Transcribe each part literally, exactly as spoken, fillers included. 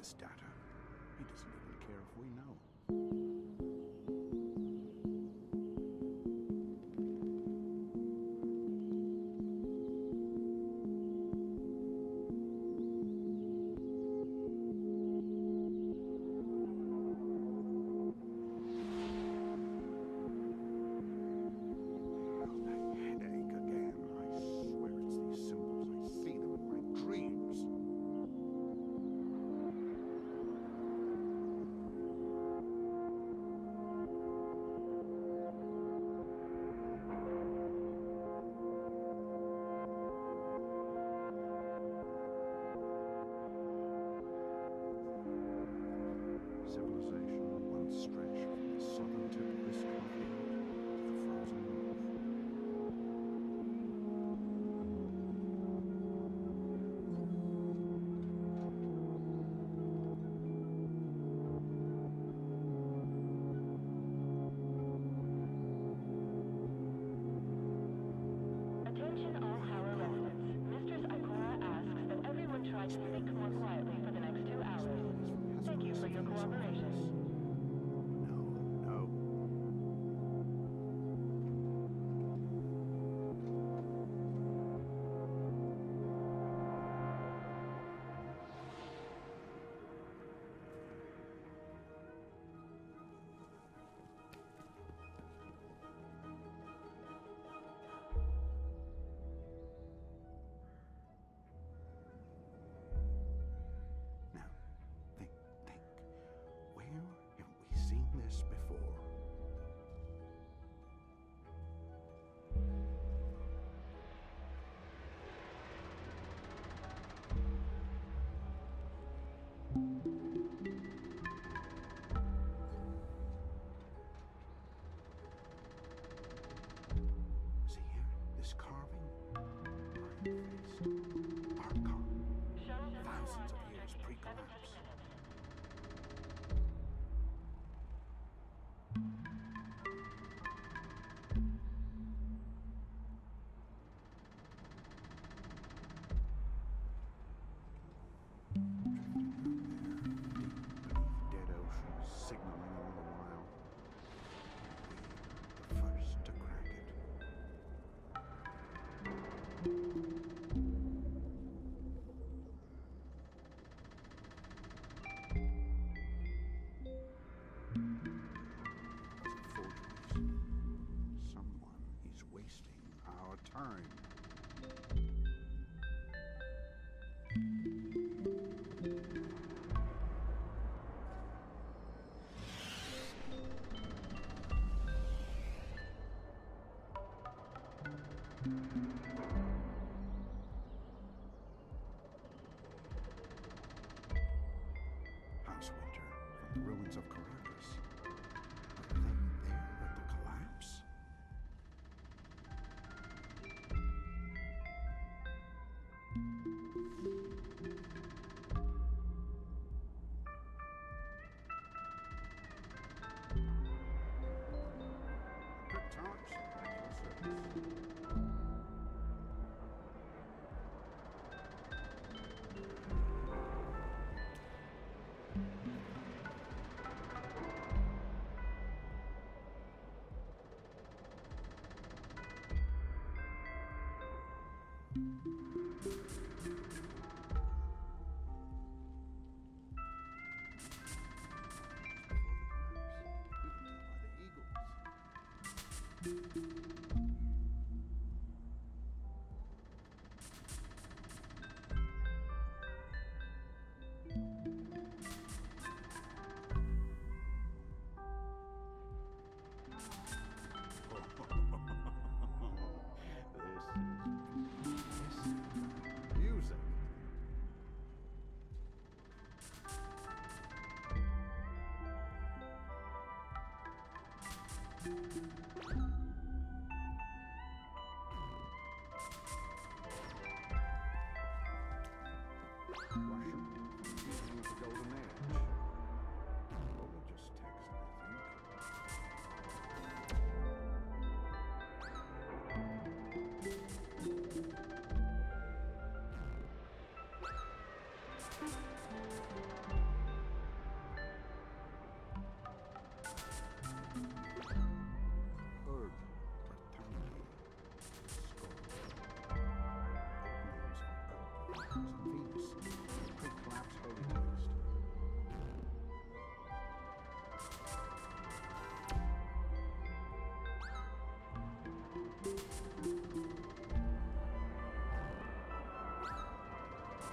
this data. He doesn't even care if we know.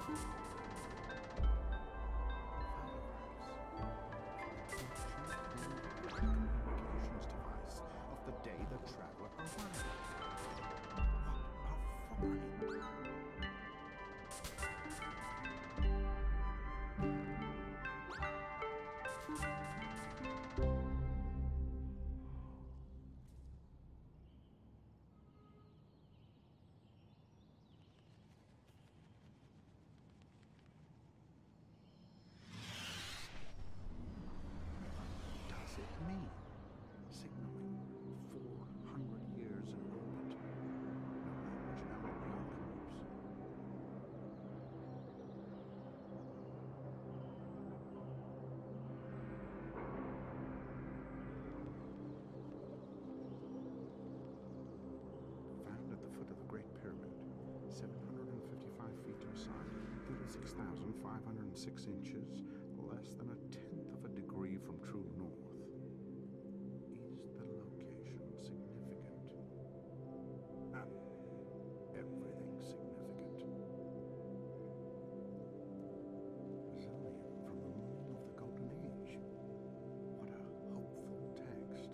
Communications device of the day the traveler arrived. What a find! Does it mean signaling four hundred years in orbit? No language now in the archives. Found at the foot of the Great Pyramid, seven hundred fifty-five feet inside, thirty-six thousand five hundred six inches, less than a tenth of a degree from true north. Is the location significant? Ah, everything's significant. Zillion from the morning of the Golden Age. What a hopeful text.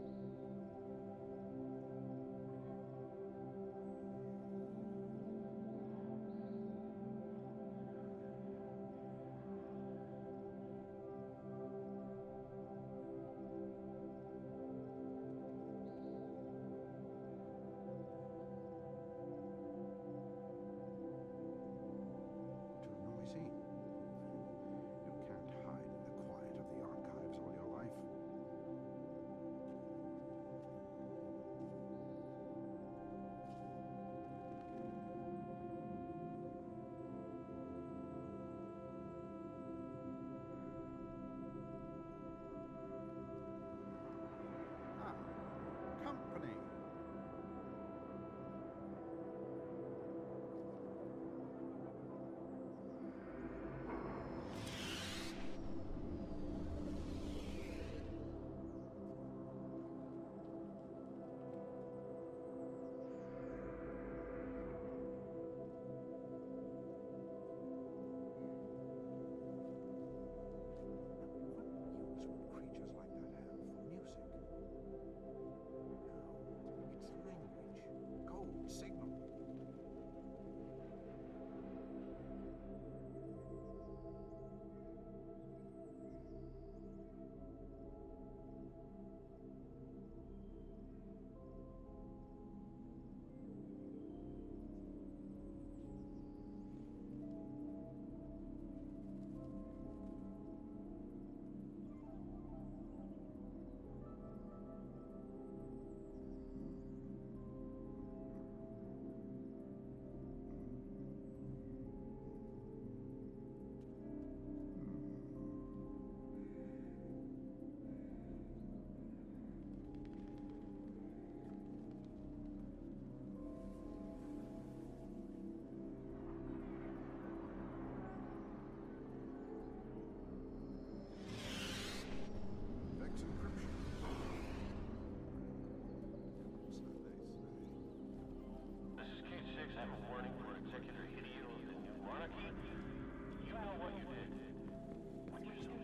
Too noisy. You can't hide in the quiet of the archives all your life. Ah, company. What use would creatures like that have for music? No, it's language. Code, signal. Vex encryption. So they say. This is Case six. I have a warning for executor idiot of the new monarchy. You know what you did. Watch yourself.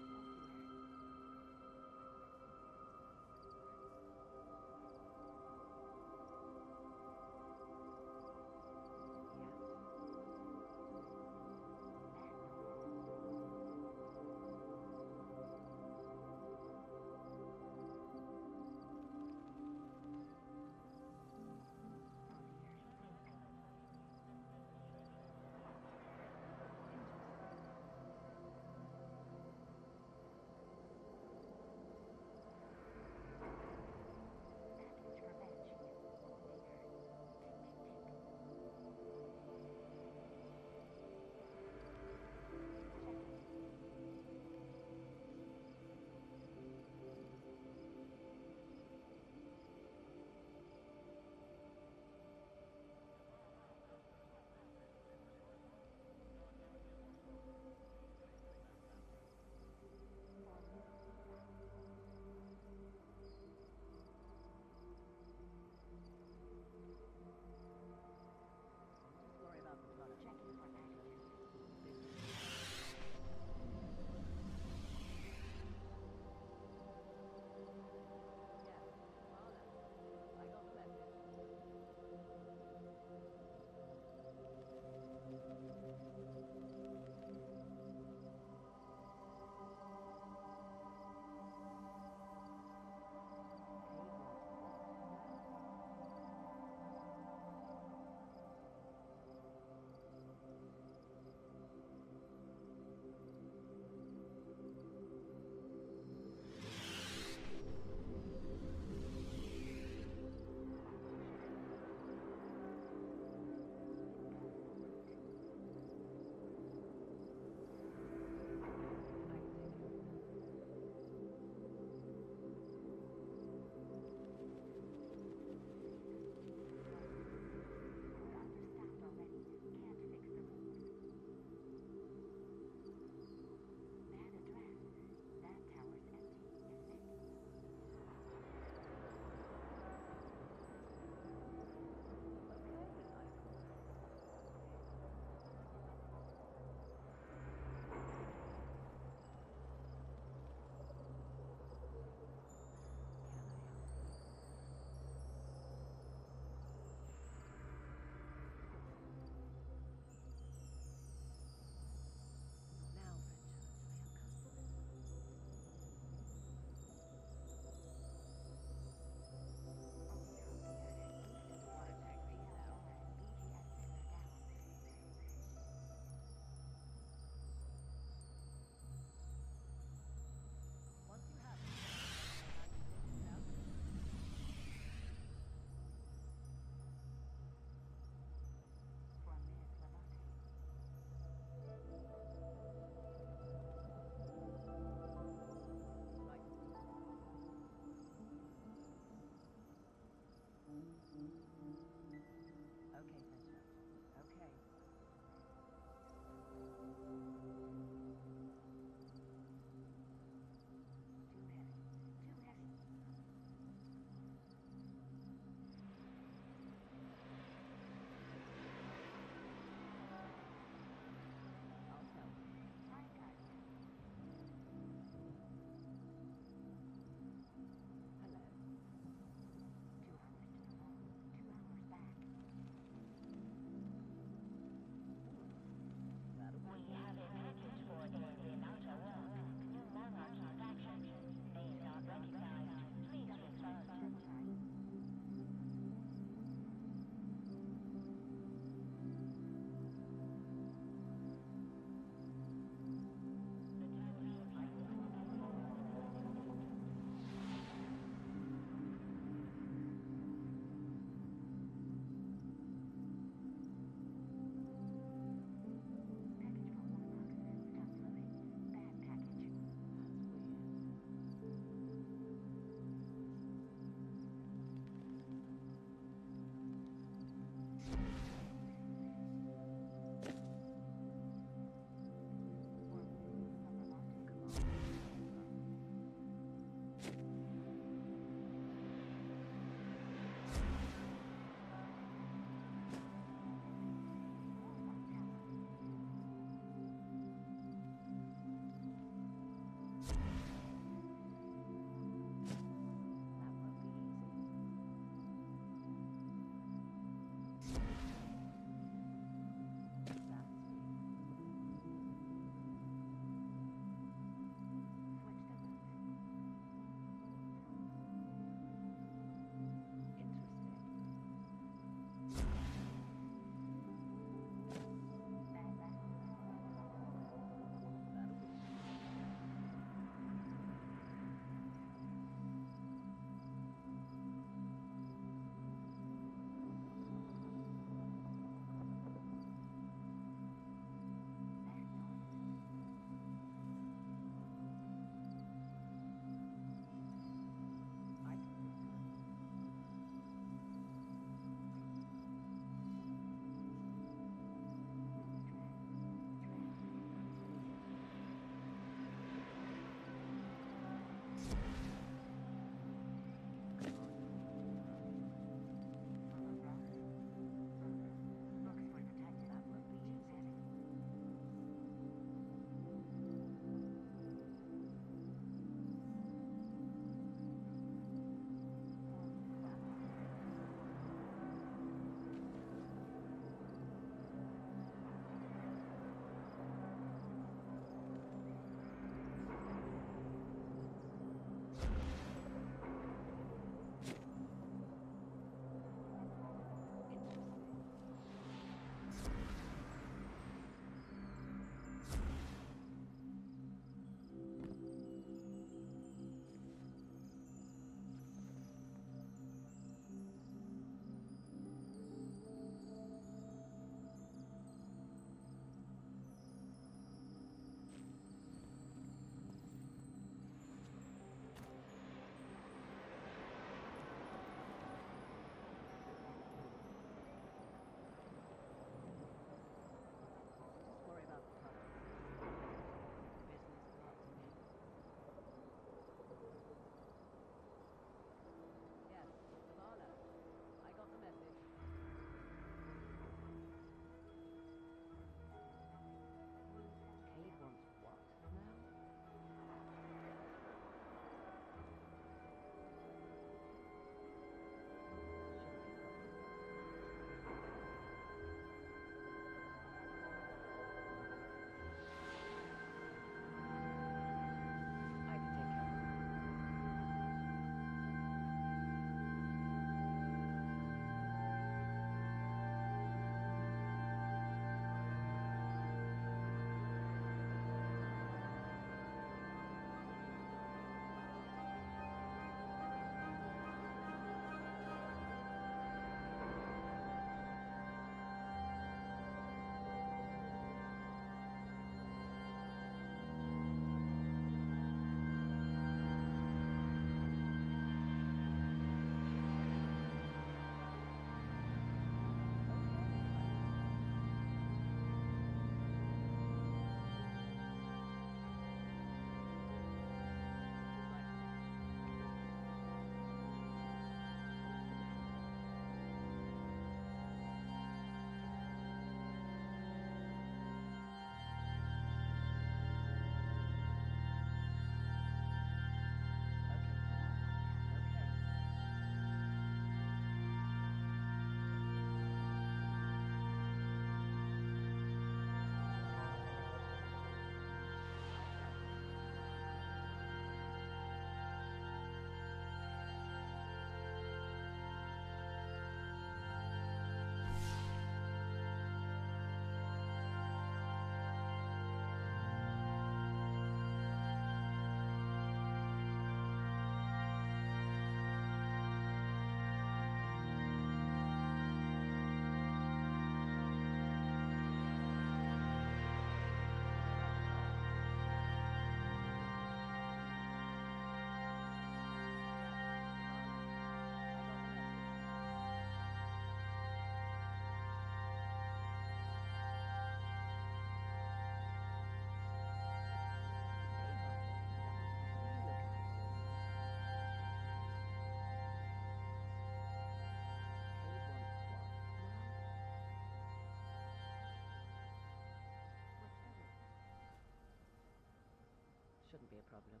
problem.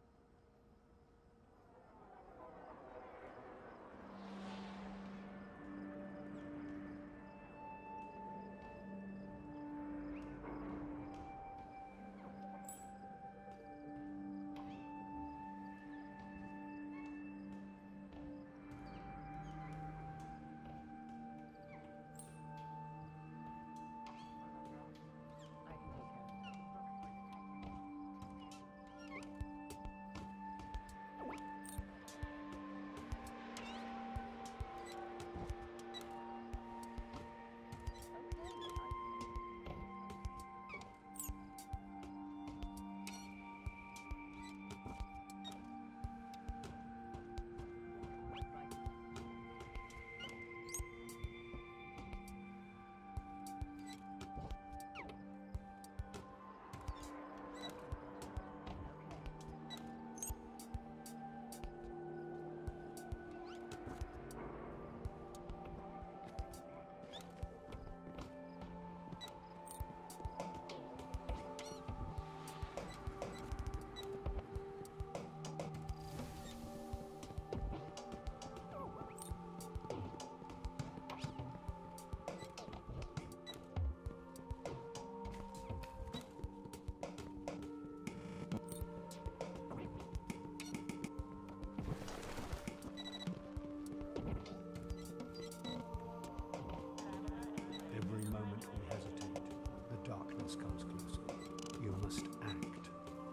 Every moment we hesitate, the darkness comes closer. You must act.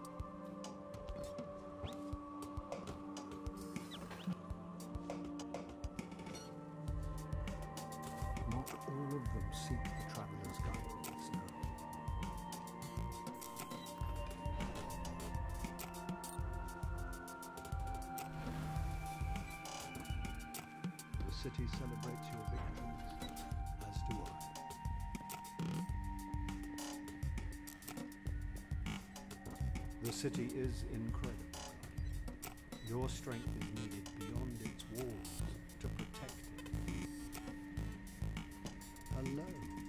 Not all of them seek the traveler's guidance now. The city celebrates your victories, as do I. The city is incredible. Your strength is needed beyond its walls to protect it. Hello.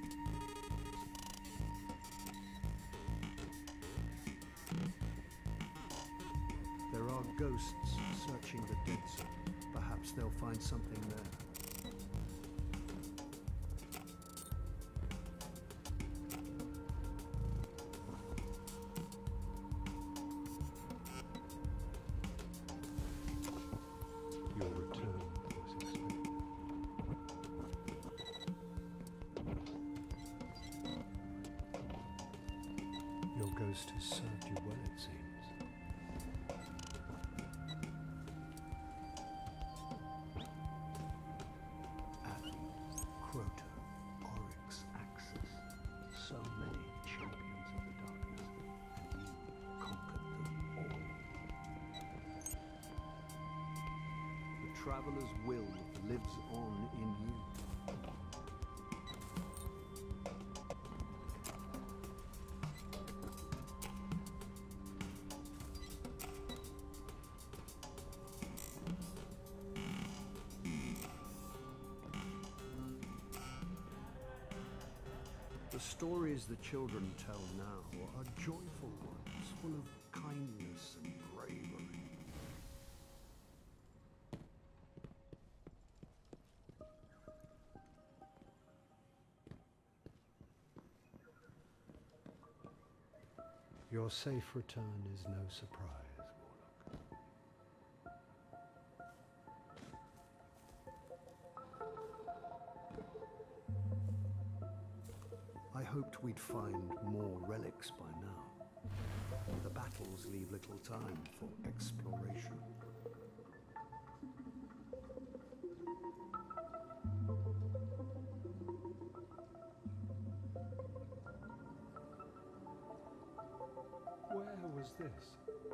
There are ghosts searching the dead zone. Perhaps they'll find something there. Your return was expected. Your ghost has served you well, it seems. Athens, Crota, Oryx, Axis. So many champions of the darkness, and you conquered them all. The traveler's will lives on in you. The stories the children tell now are joyful ones, full of kindness and bravery. Your safe return is no surprise, Warlock. I hoped we'd find more relics by now. The battles leave little time for exploration. Where was this?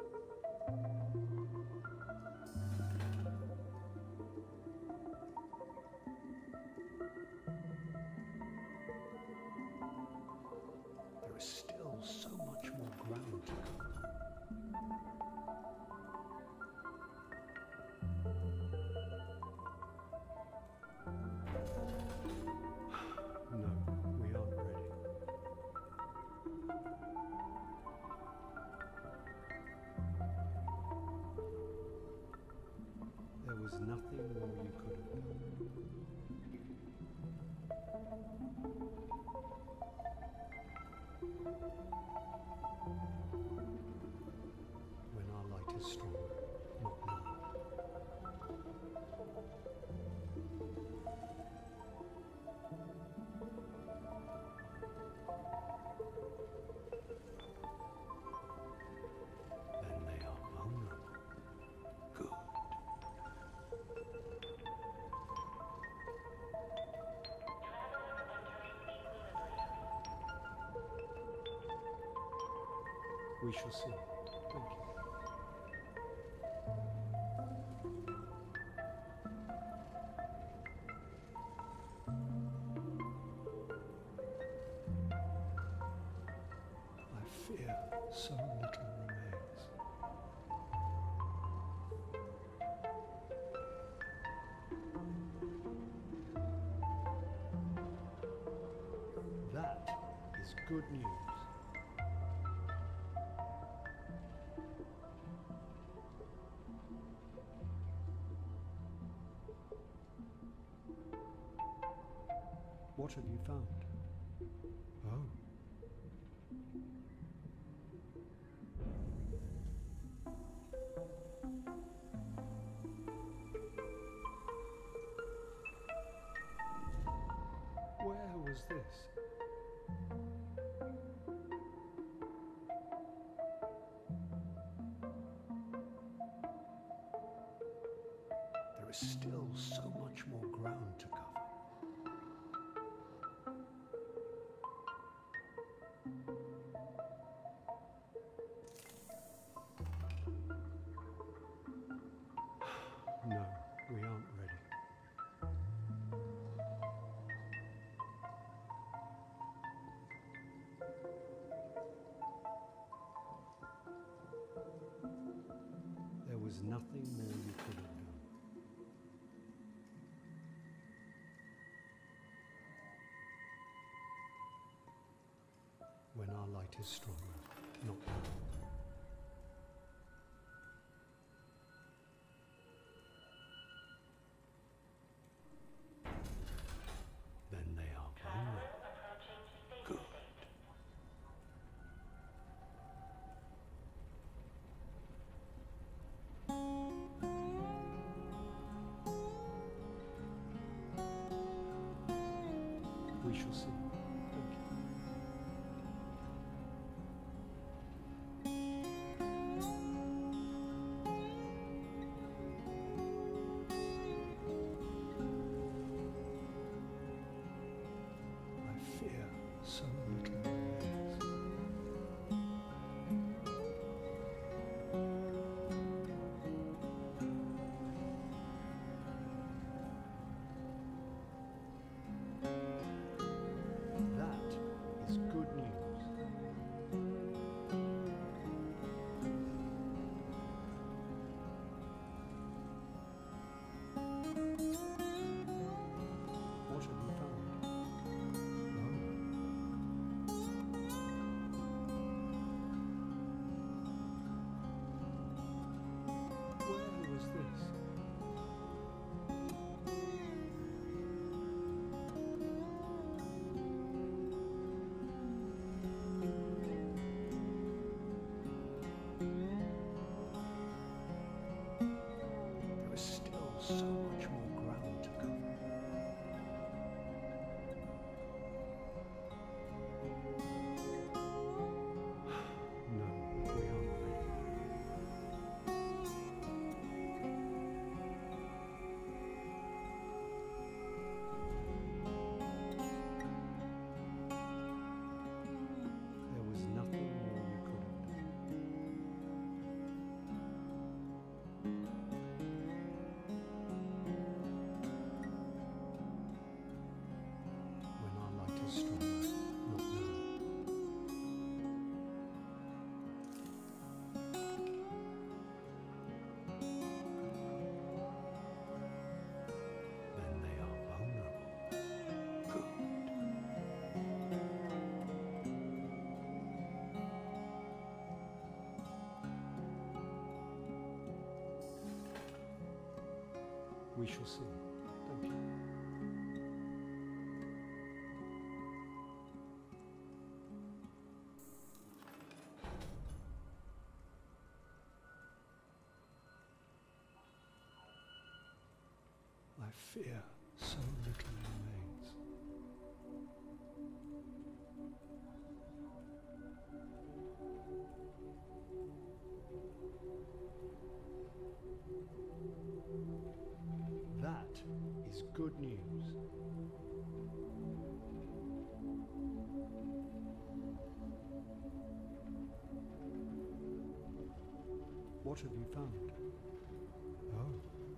There is still so much more ground to cover. No, we aren't ready. We shall see. Thank you. I fear so little remains. That is good news. What have you found? Oh. Where was this? There is still so much more ground to cover. No, we aren't ready. There was nothing more we could have done. When our light is stronger, not now. Then they are vulnerable. Good. We shall see. Thank you. I fear so little remains. That is good news. What have you found? Oh. Where was this? There is still so much more ground to cover. No, we aren't ready. There was nothing more we could have done. When our light is stronger, not now. Then they are vulnerable. Good. We shall see. Thank you. I fear so little remains. That is good news. What have you found? Oh.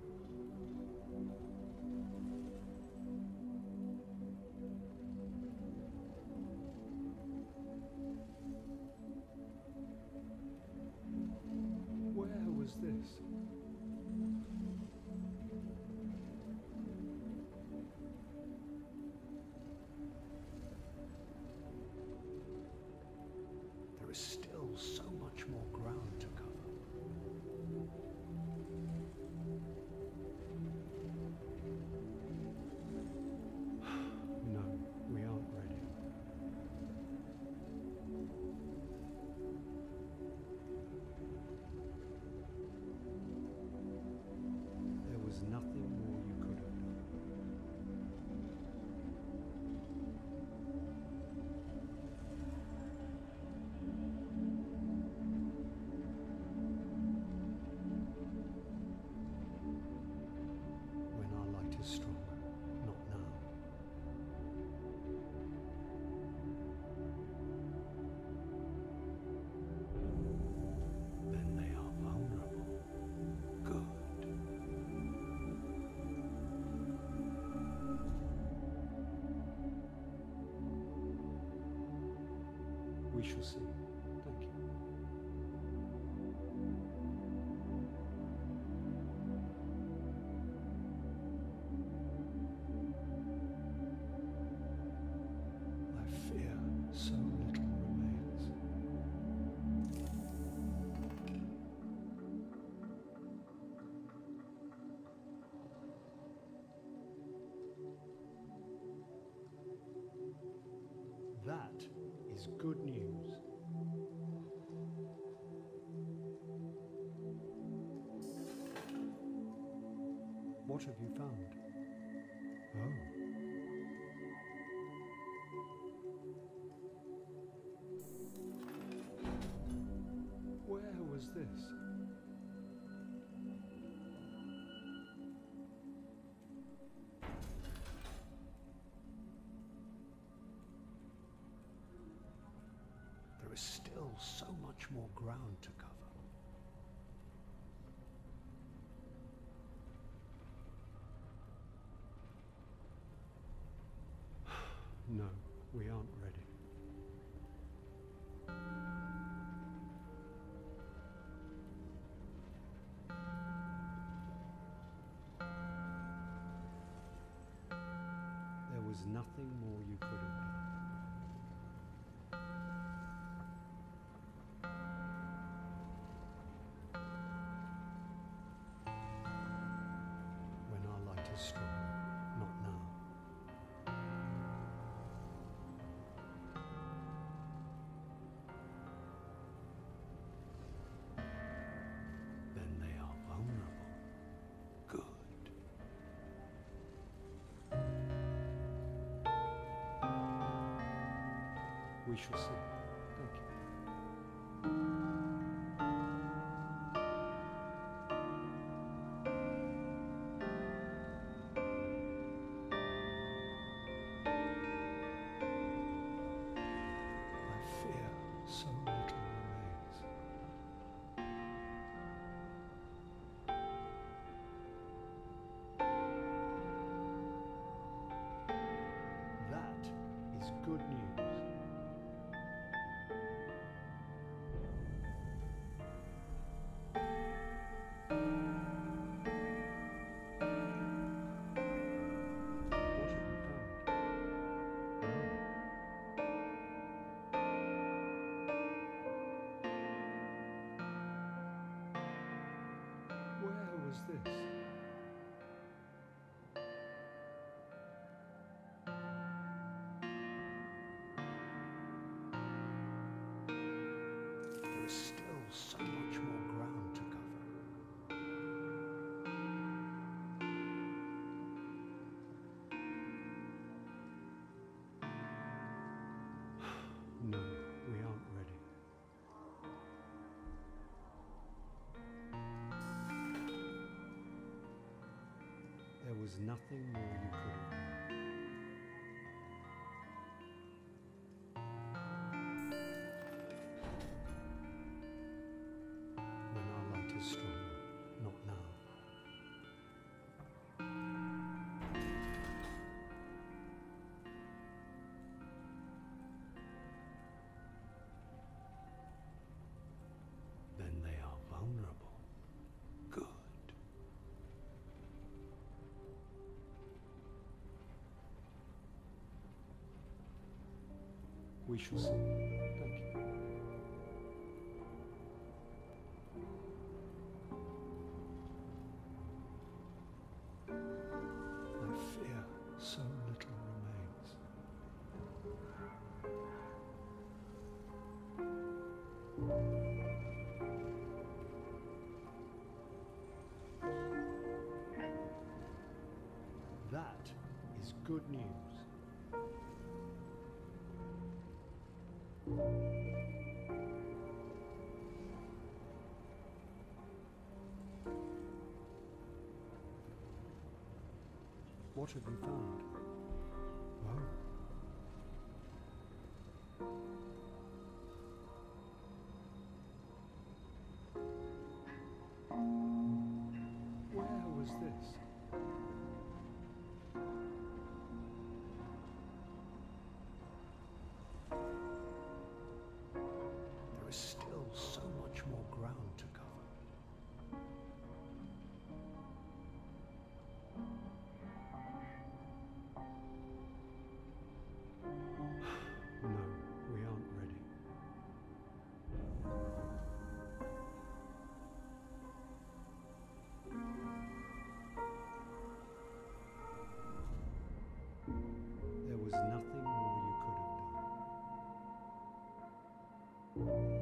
Where was this? There is still so much more ground to cover. No, we aren't ready. There was nothing more you could have done. When our light is stronger, not now. Then they are vulnerable. Good. We shall see. Thank you. I fear so little remains. That is good news. What have you found? Oh. Where was this? There is still so much more ground to cover. No, we aren't ready. There was nothing more you could have done. When our light is stronger, not now. Then they are vulnerable. Good. We shall see. Thank you. I fear so little remains. That is good news. What have you found? Where was this? There is still so much more ground to cover. No, we aren't ready. There was nothing more you could have done. When our light is We shall see. Thank you. I fear so little remains. That is good news. What have you found? Well, where was this? There is still so much more ground to cover. No, we aren't ready. There was nothing more you could have done.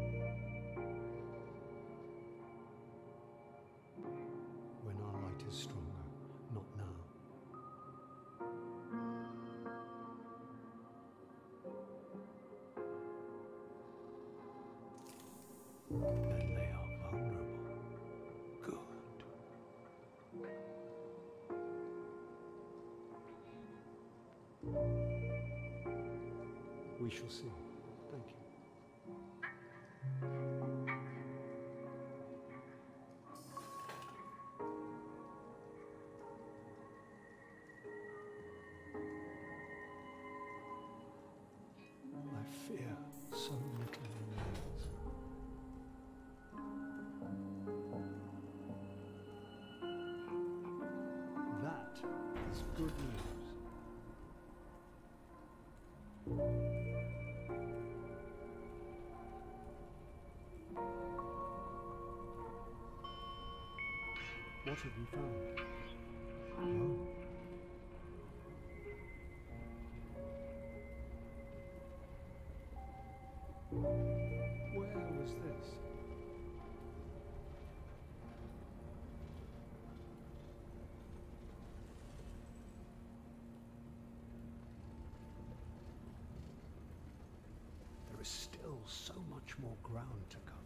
When our light is stronger, not now. Then they are vulnerable. Good. We shall see. Thank you. I fear so little remains. That is good news. What have you found? Well, where was this? There is still so much more ground to cover.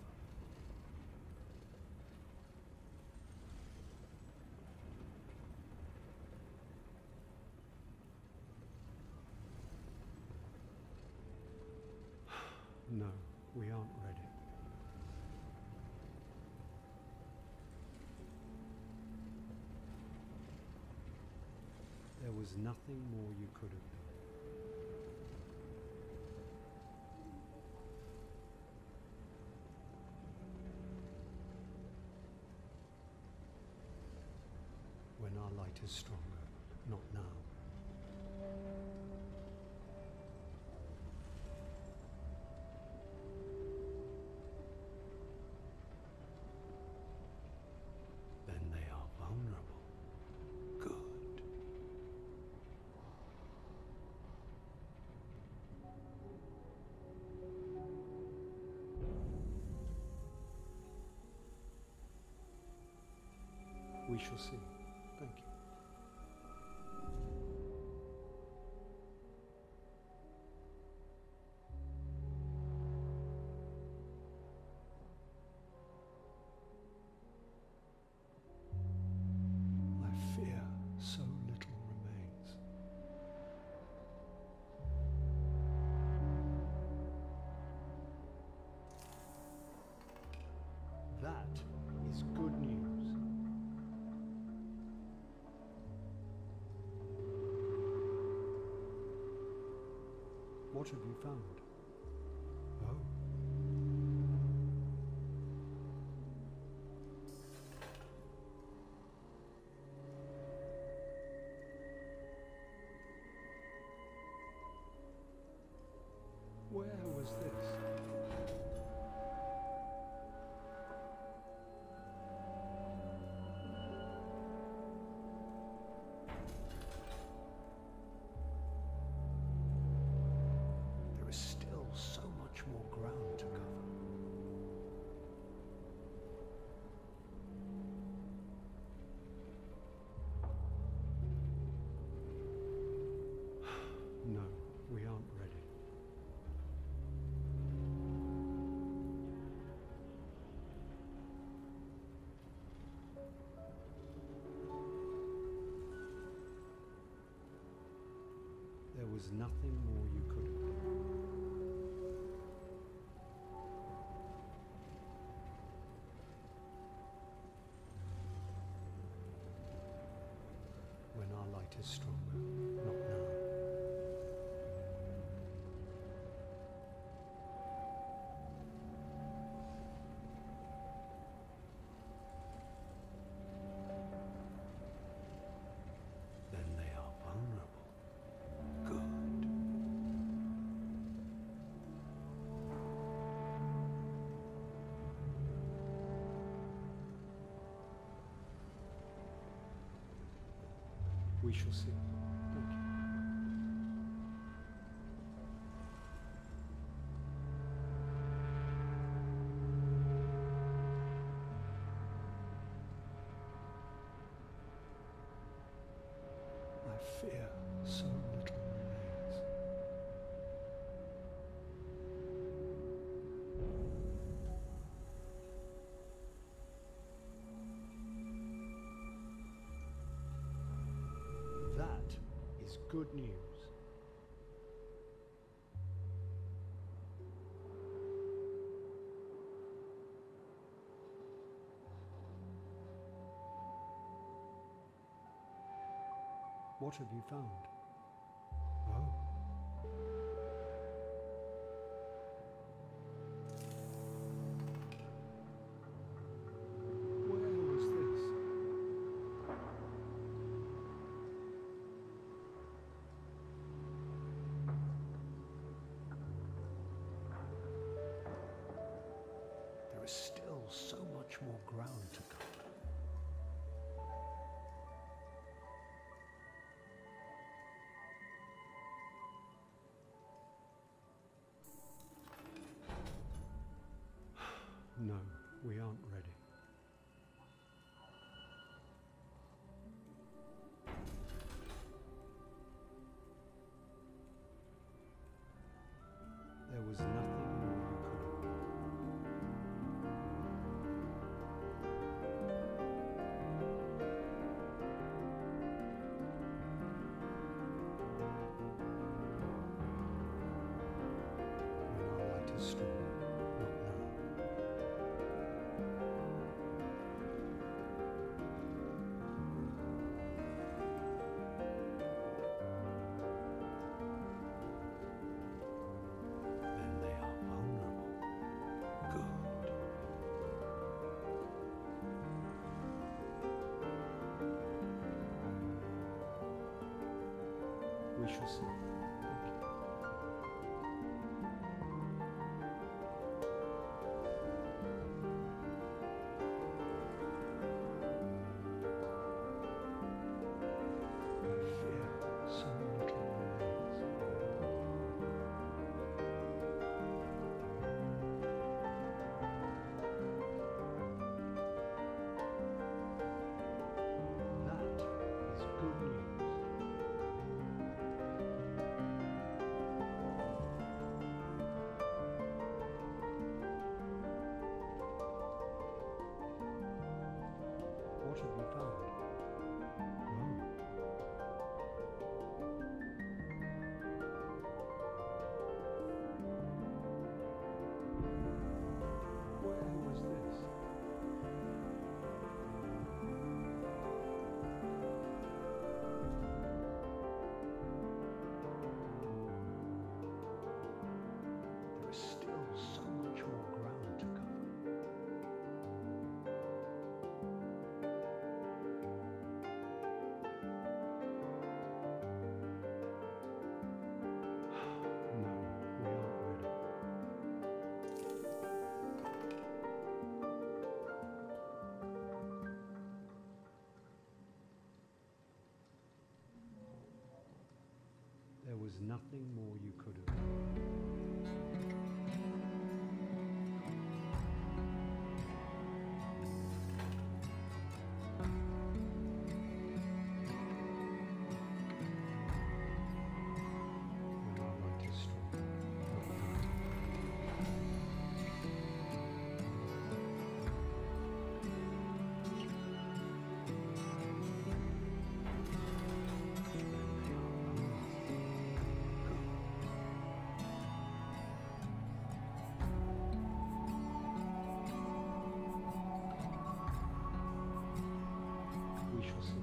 No, we aren't ready. There was nothing more you could have done. When our light is stronger, not now. Then they are vulnerable. Good. We shall see. Thank you. I fear so little remains. That is good news. What have you found? Oh. Where was this? There is still so much more ground to cover. No, we aren't ready. There was nothing more you could have done. When our light is stronger, not now. Then they are vulnerable. Good. We shall see. Thank you. I fear so little remains. That is good news. What have you found? Oh. Where was this? There is still so much more ground to cover. No, we aren't ready. There was nothing more you could have done. When our light is strong, not now. Then they are vulnerable. Good. We shall see. Thank you. I fear so little remains. That is good news. What have we found? Oh. Where was this? There is still so much more ground to cover. No, we aren't ready. nothing more you could have done. When our light is strong, not now. We shall see.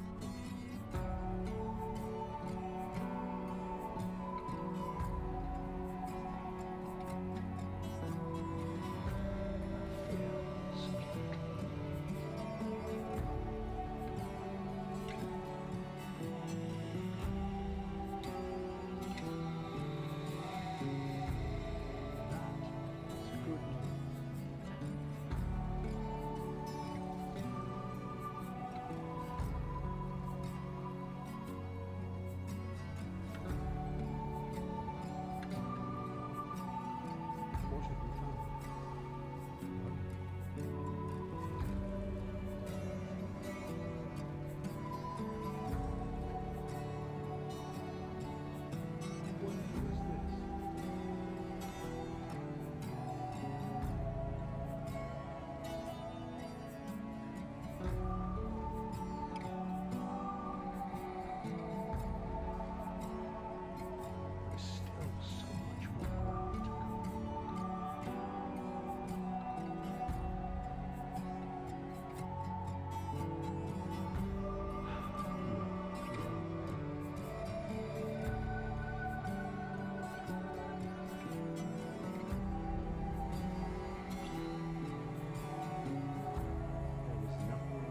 What have you found? What was this? There is still so much more ground to cover. There was nothing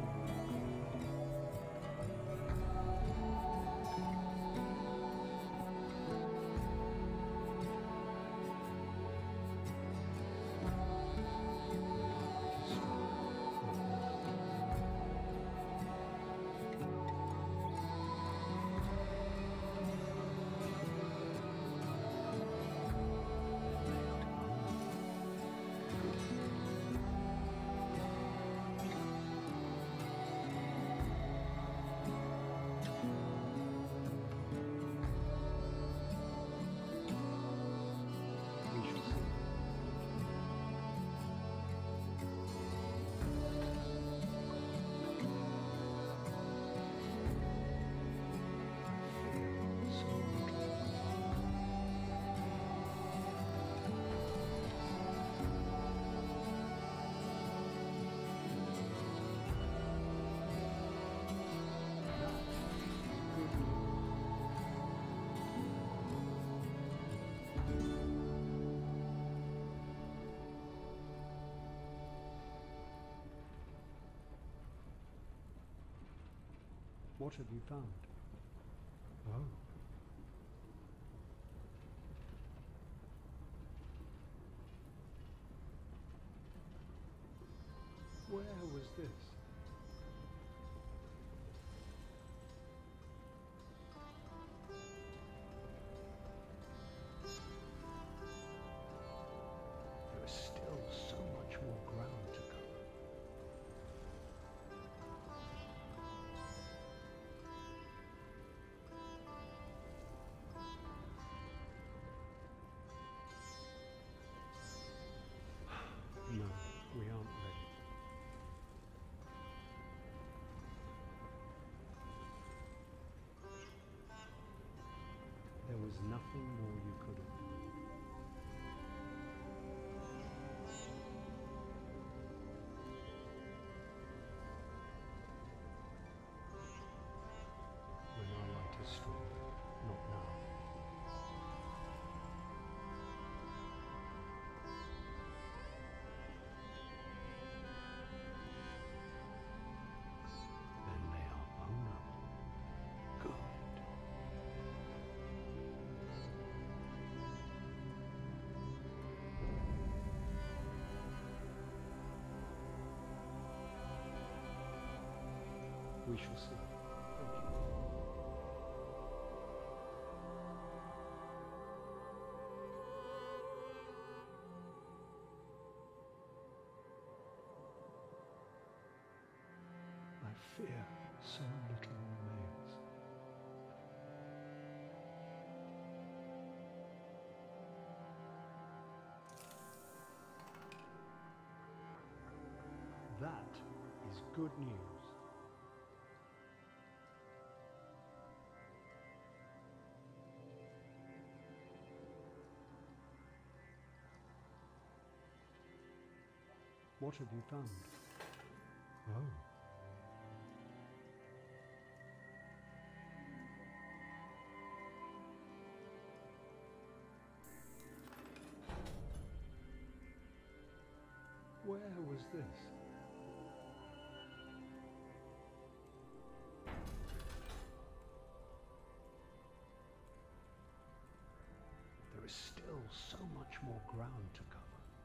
we shall see. So What have you found? Oh. Where was this? There is still so much more ground to cover. No, we aren't ready. There was nothing more you could have done. When our light is strong, not now. Then they are vulnerable. Good. We shall see. Thank you. good news. What have you found? Oh. Where was this? There is still so much more ground to cover.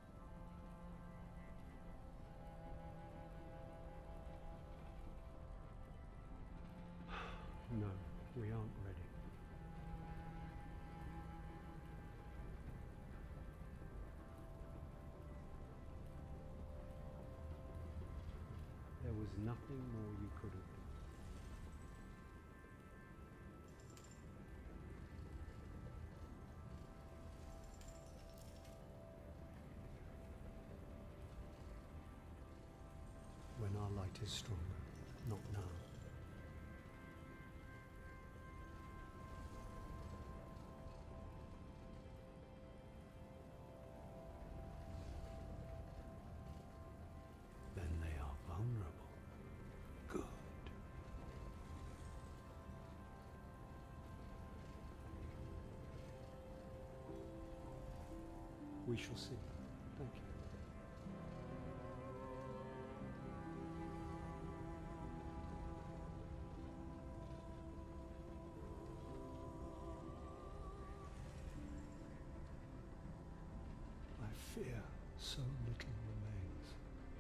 No, we aren't ready. There was nothing more you could have done. When our light is stronger, not now. Then they are vulnerable. Good. We shall see. Thank you. I fear so little remains.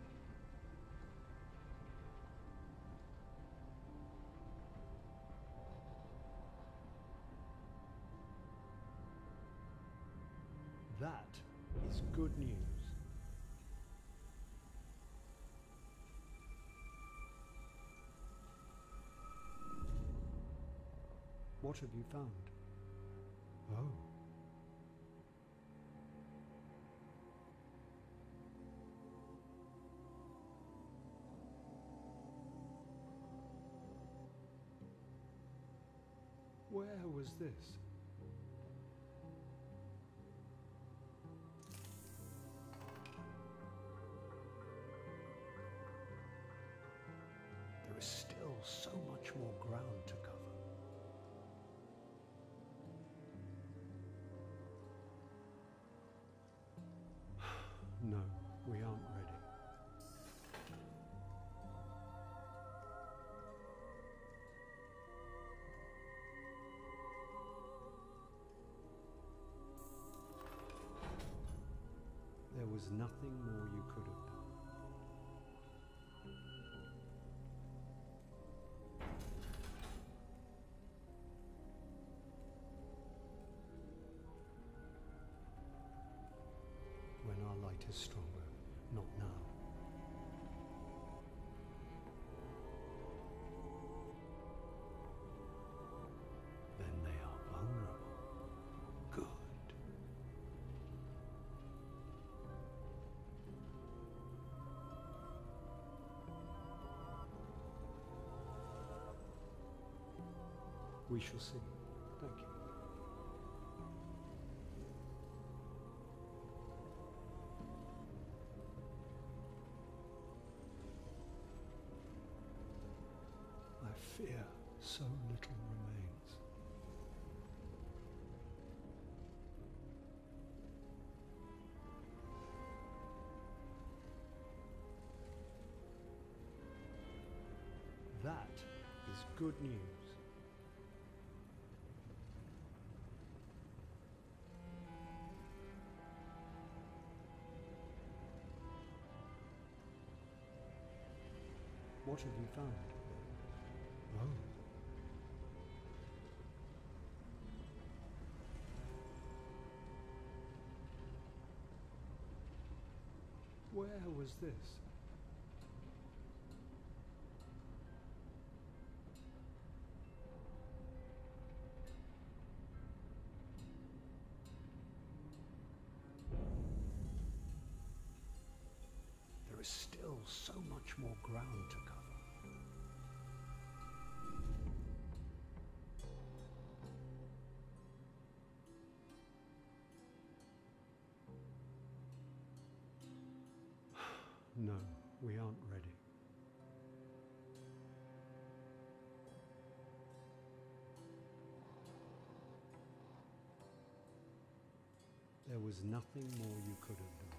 That is good news. What have you found? Oh. Where was this? There is still so much more ground to cover. No, we aren't ready. There was nothing more you could have done. When our light is stronger, not now. Then they are vulnerable. Good. We shall see. Thank you. I fear so little remains. That is good news. What have you found? Oh. Where was this? There is still so much much more ground to cover. No, we aren't ready. There was nothing more you could have done.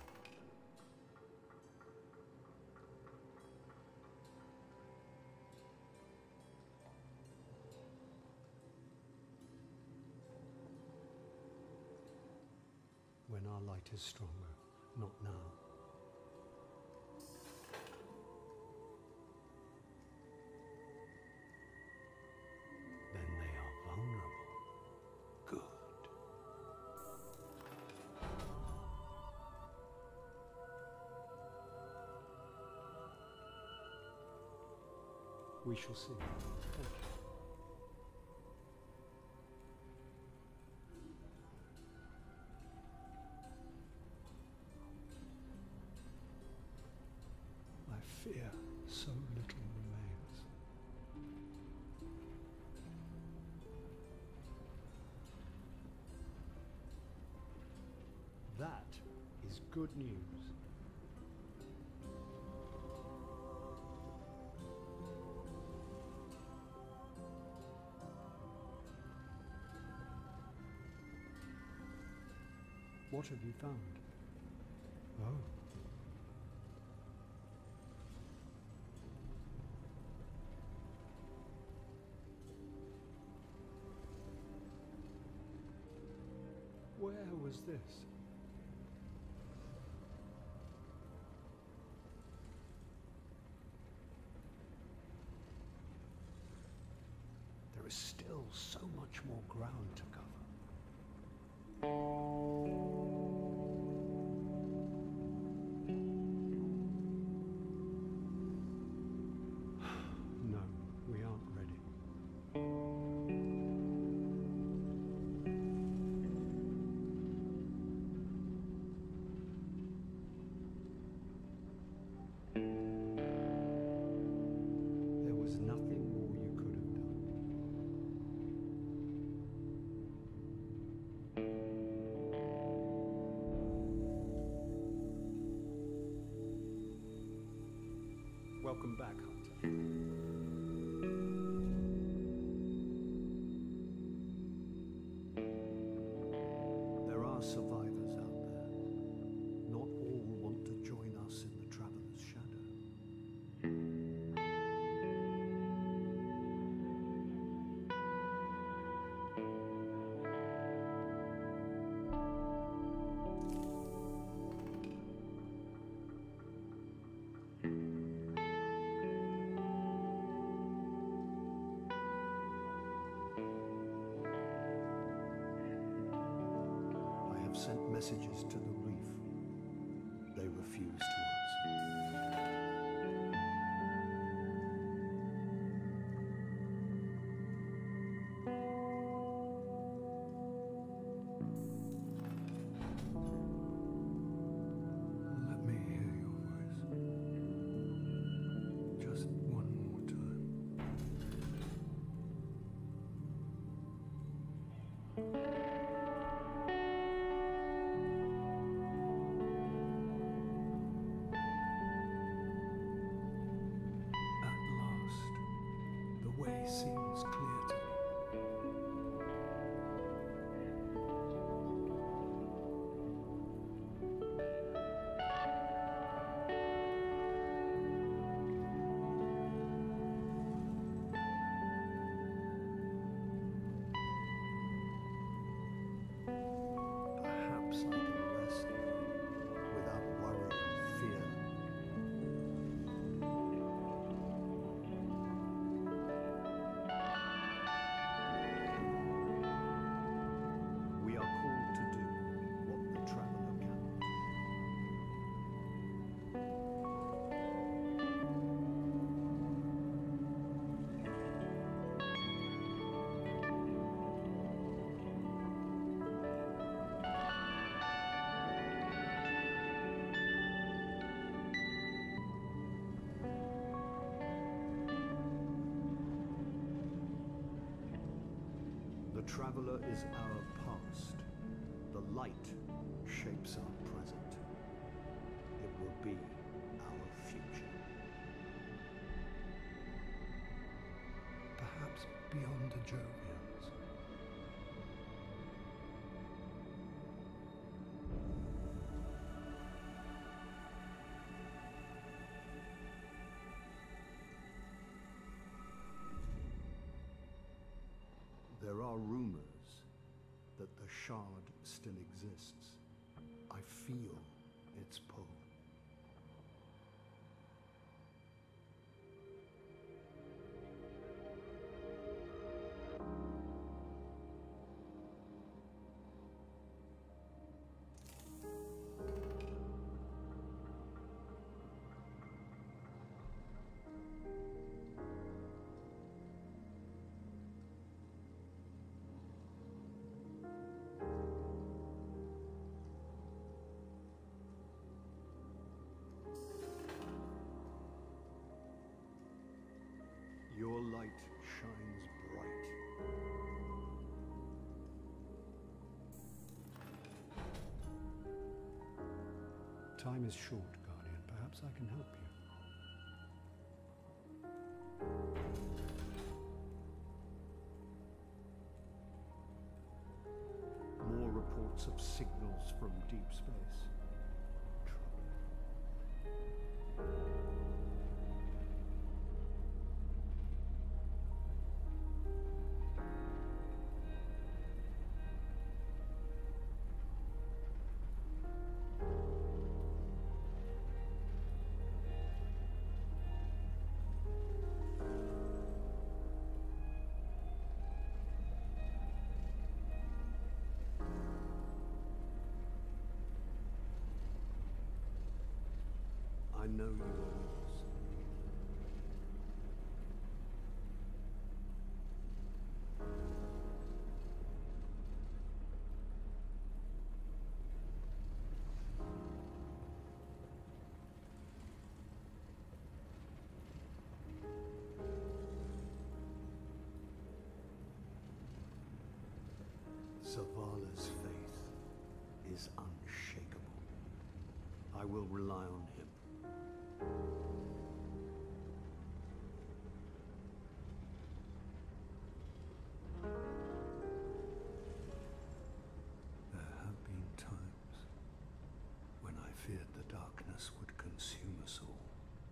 When our light is stronger, not now. Then they are vulnerable. Good. We shall see. Thank you. I fear so little remains. That is good news. What have you found? Oh. Where was this? There is still so much more ground to cover. No, we aren't ready. There was nothing more you could have done. Welcome back, Hunter. There are survivors out there. Not all want to join us in the Traveler's Shadow. I have sent messages to the reef. They refuse to answer. Let me hear your voice. Just one more time. traveler is our past. The light shapes our present. It will be our future. Perhaps beyond the Jovians. There are rumors that the shard still exists. I feel its pull. Your light shines bright. Time is short, Guardian. Perhaps I can help you. More reports of signals from deep space. I know you are with us. Zavala's faith is unshakable. I will rely on him. There have been times when I feared the darkness would consume us all.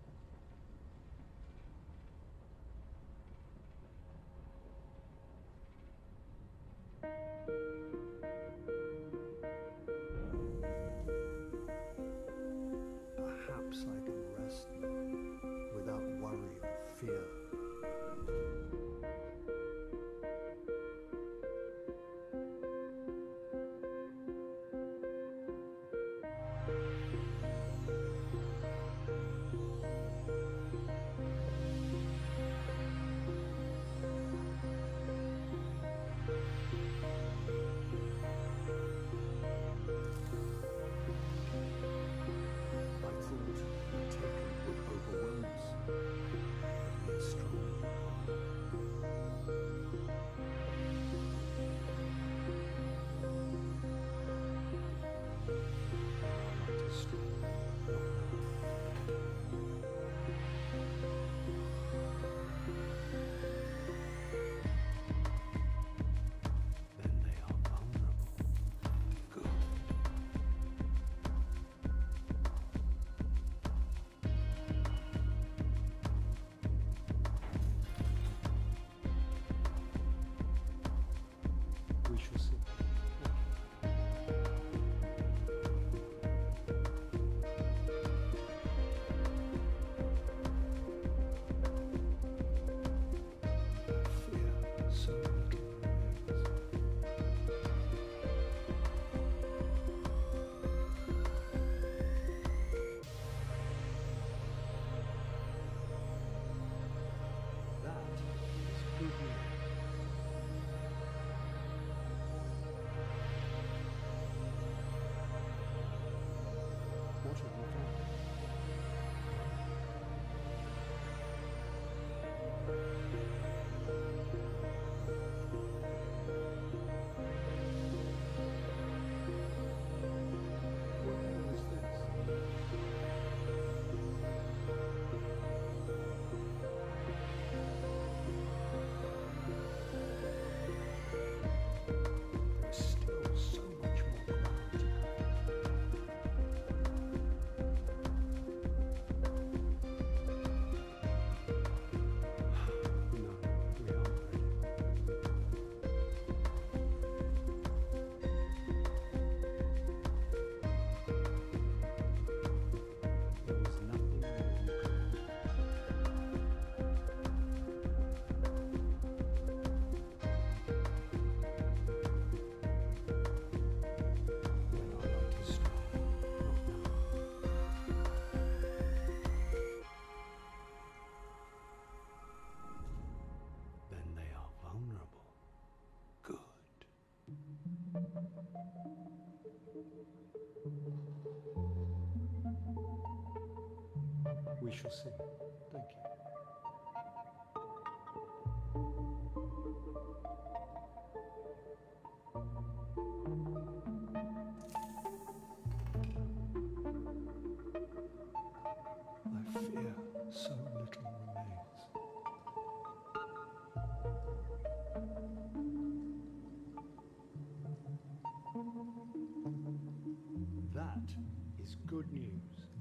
Perhaps I can rest now, without worry or fear. I thought We shall see. Thank you. I fear so little remains. That is good news.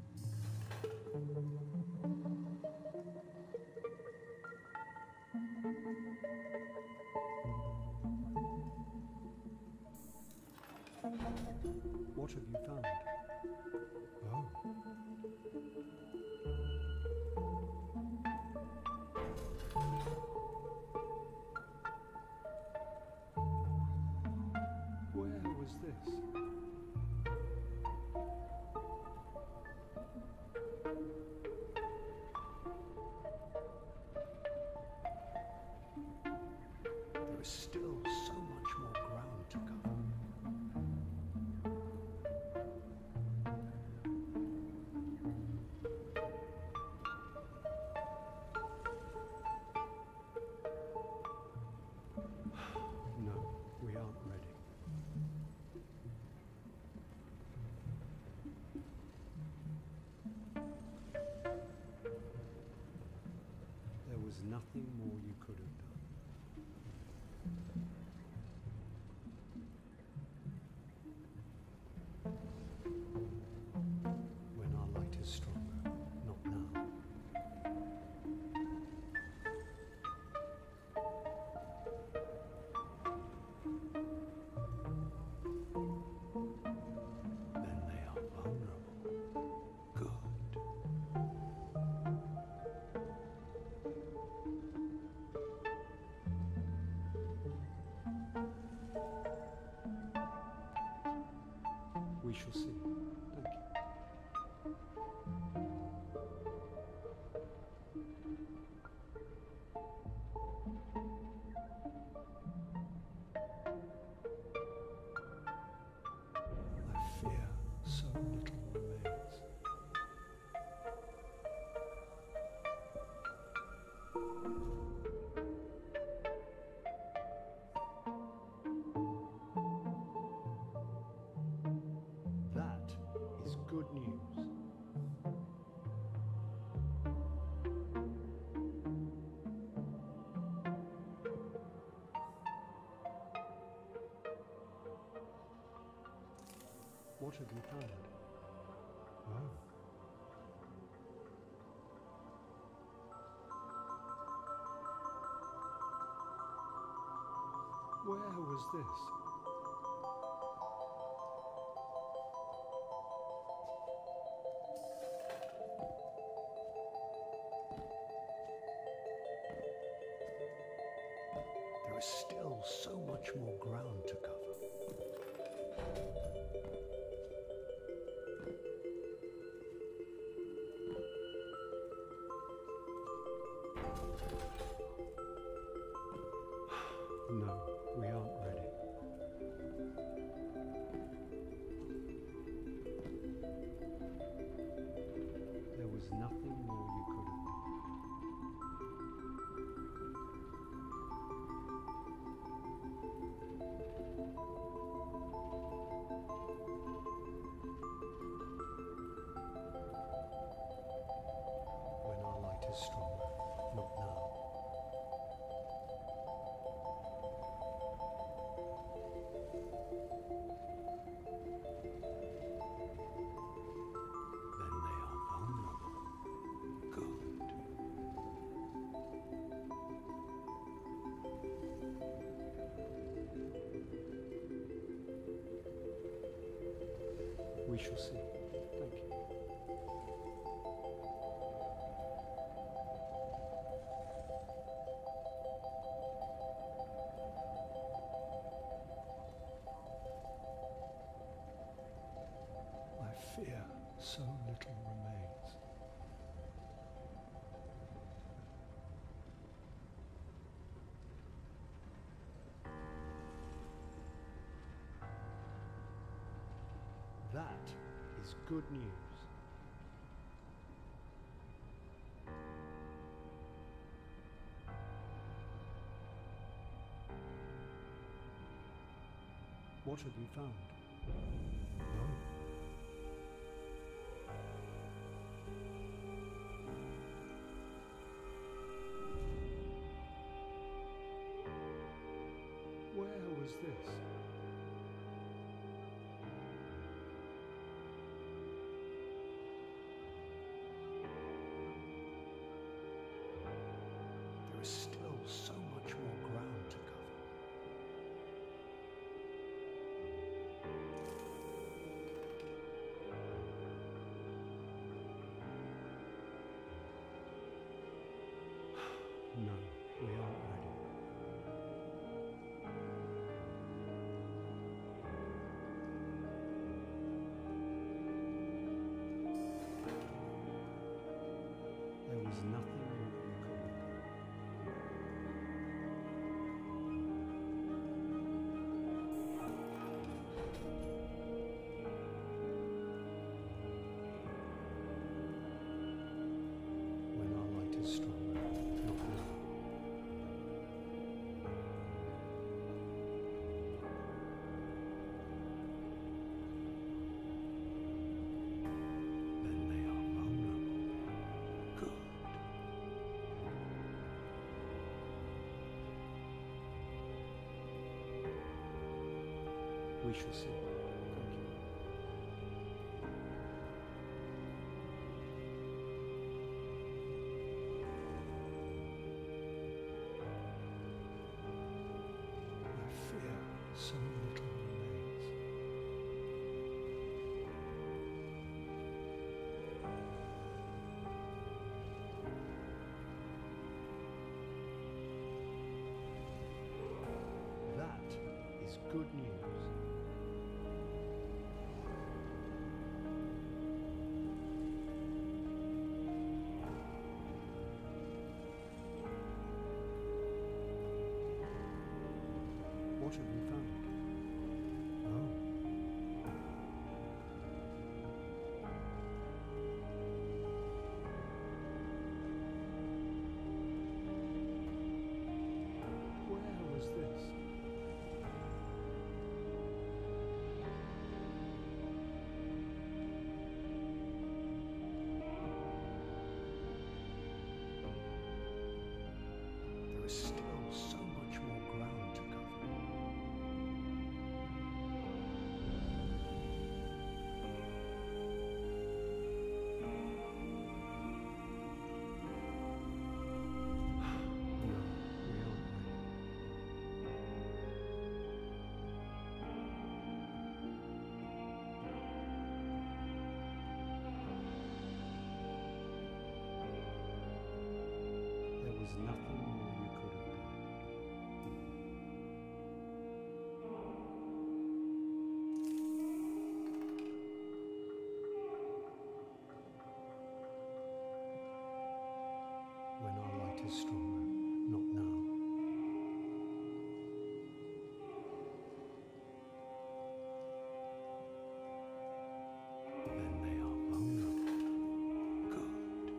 What have you found? Oh. Where was this? There is still so much more ground to cover. No, we aren't ready. There was nothing more you could have done. When our light is stronger, not now. Then they are vulnerable. Good. We shall see. Thank you. I fear so little remains. That is good news. What have you found? Oh. Where was this? There is still so much more ground to cover. No, we aren't ready. There was nothing more you could have done. When our light is stronger, not now. Then they are vulnerable. Good. We shall see. Thank you. I fear so little remains. That is good news. What have you found? Oh. Where was this? There is still so much more ground to cover. No, we aren't ready. There was nothing more we could have done. When our light is stronger, not now. Then they are vulnerable. Good. We shall see. Thank you. I fear so little remains. That is good news. What have you found? Oh. Where was this? There is still so much more ground to cover. No, we aren't ready. There was nothing more we could have done. When our light is stronger, not now. Then they are vulnerable. Good.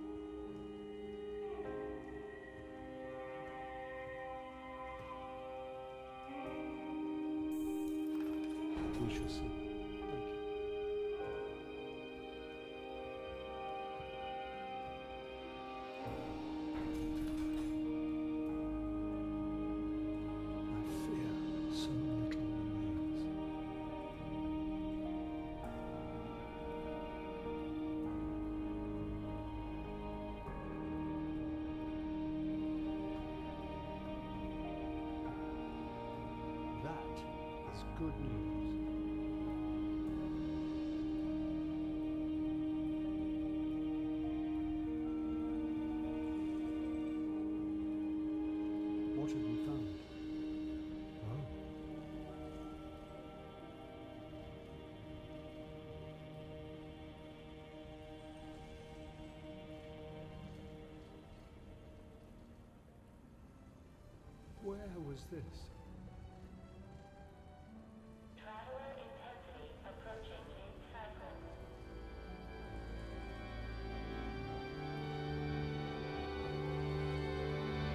We shall see. Thank you. I fear so little remains. That is good news. What have you found? Oh. Where was this? Traveler intensity approaching eight cycles.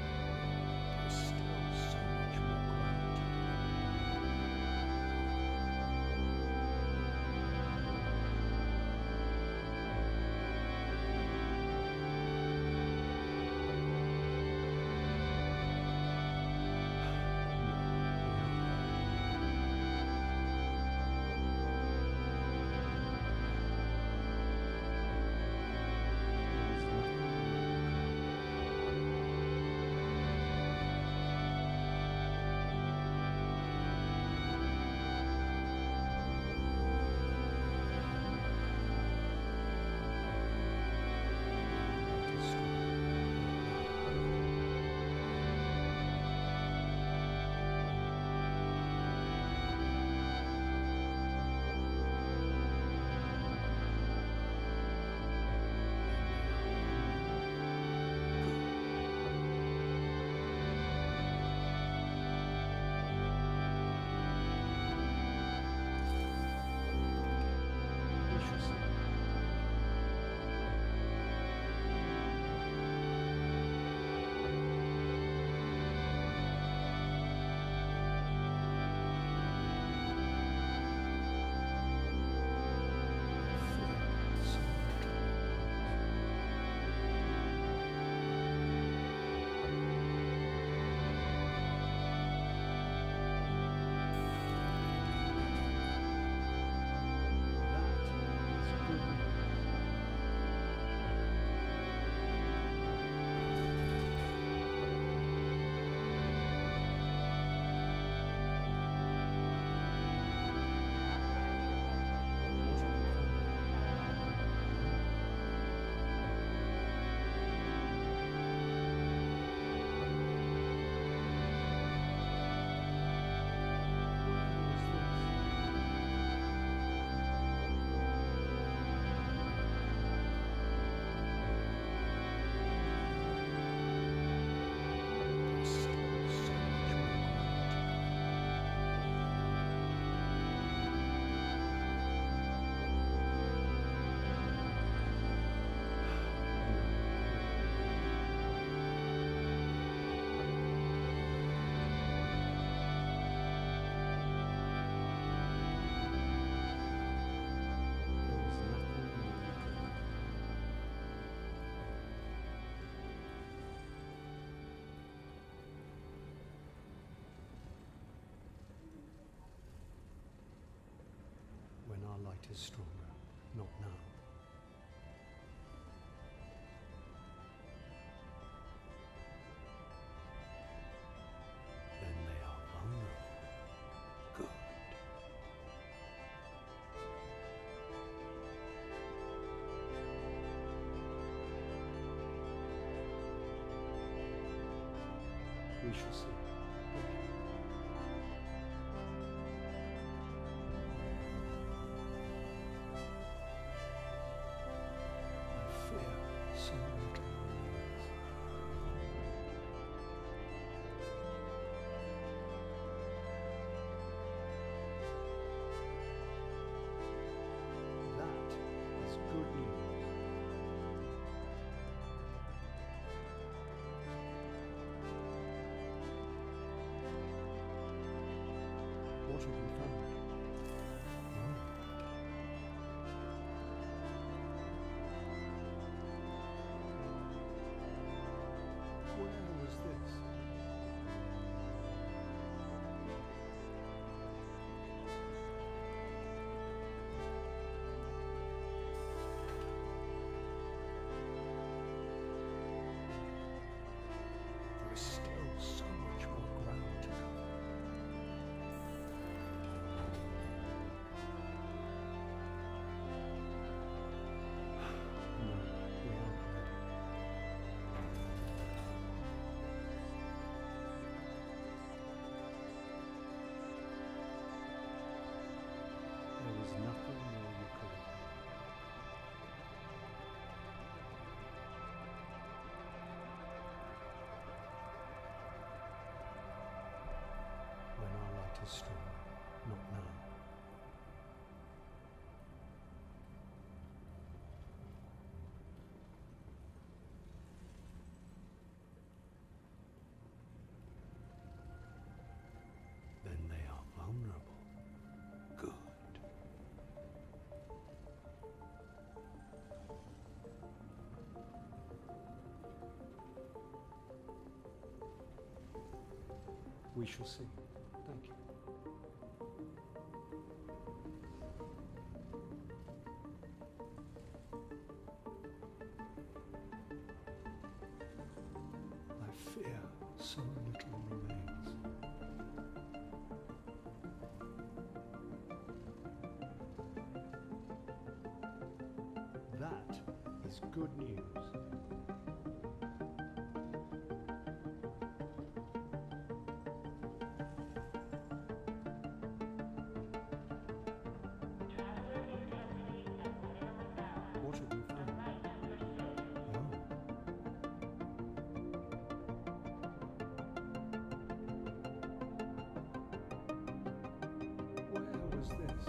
There's still so much more ground to cover. light is stronger, not now. Then they are vulnerable. Good. We shall see. I fear so little remains. That is good news. What have you found? No. Where was this? There is still so much more ground to cover. No, we aren't ready. There was nothing more you could have done. When our light is strong, not now. Then they are vulnerable. Good. We shall see. Thank you. I fear so little remains. That is good news. Traveler intensity at minimum bound. What have you found? Light persists. No. Where was this?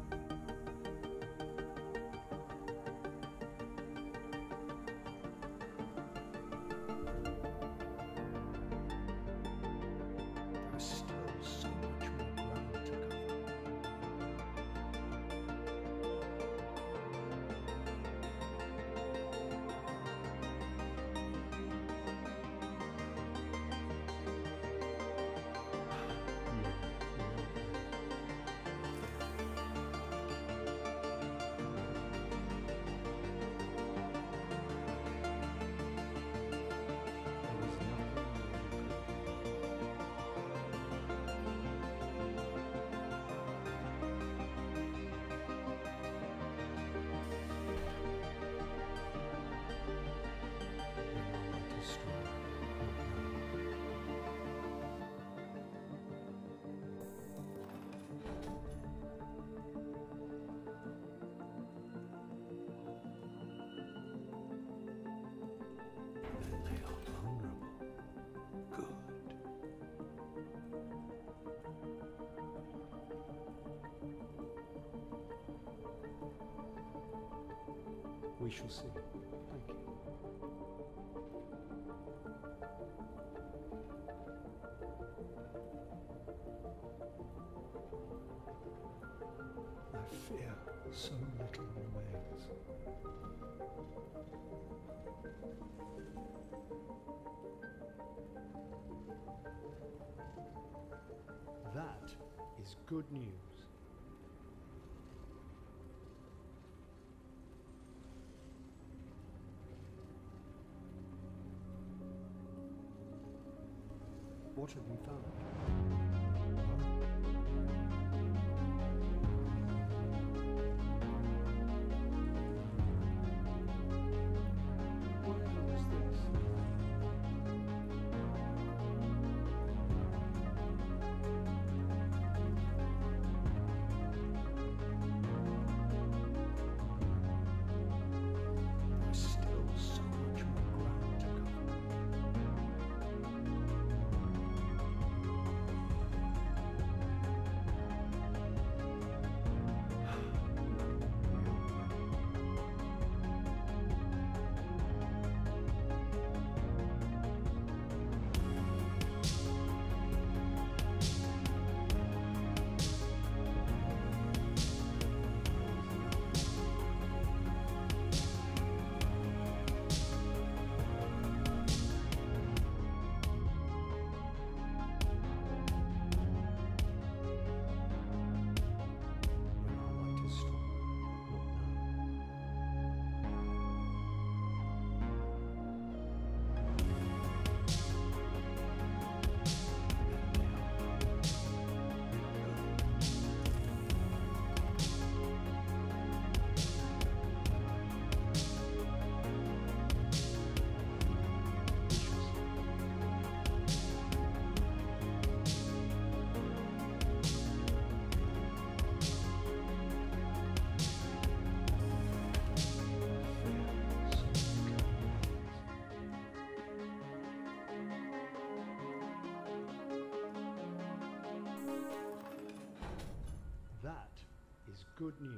There is still so much more ground to cover. We shall see. Thank you. I fear so little remains. That is good news. What have you found? Whatever was this? There's still so much more ground to cover. When our light is strong, not now. That is good news.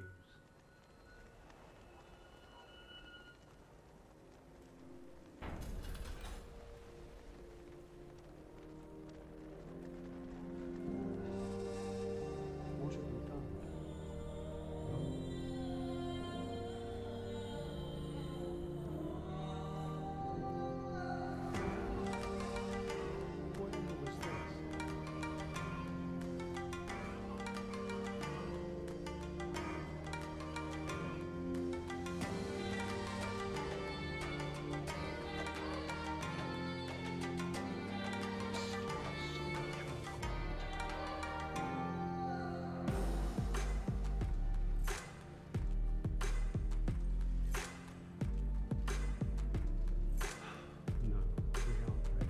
What have you done? Whatever was this? No, we aren't ready.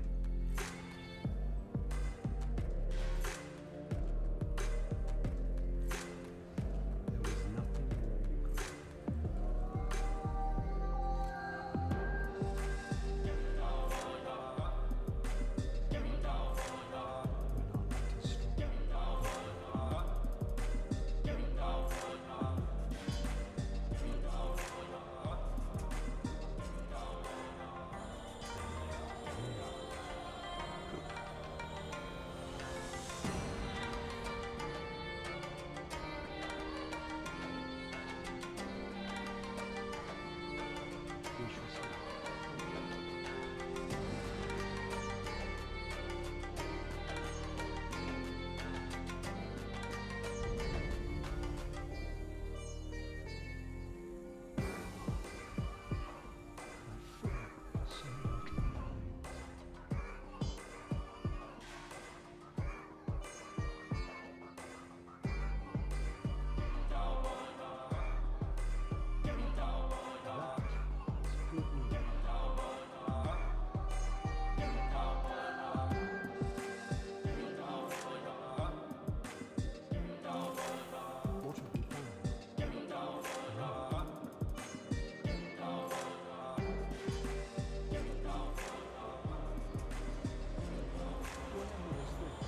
There was nothing more you could do. When our light is strong. We shall see. I fear so little. That is good news. What have you found? Whatever was this?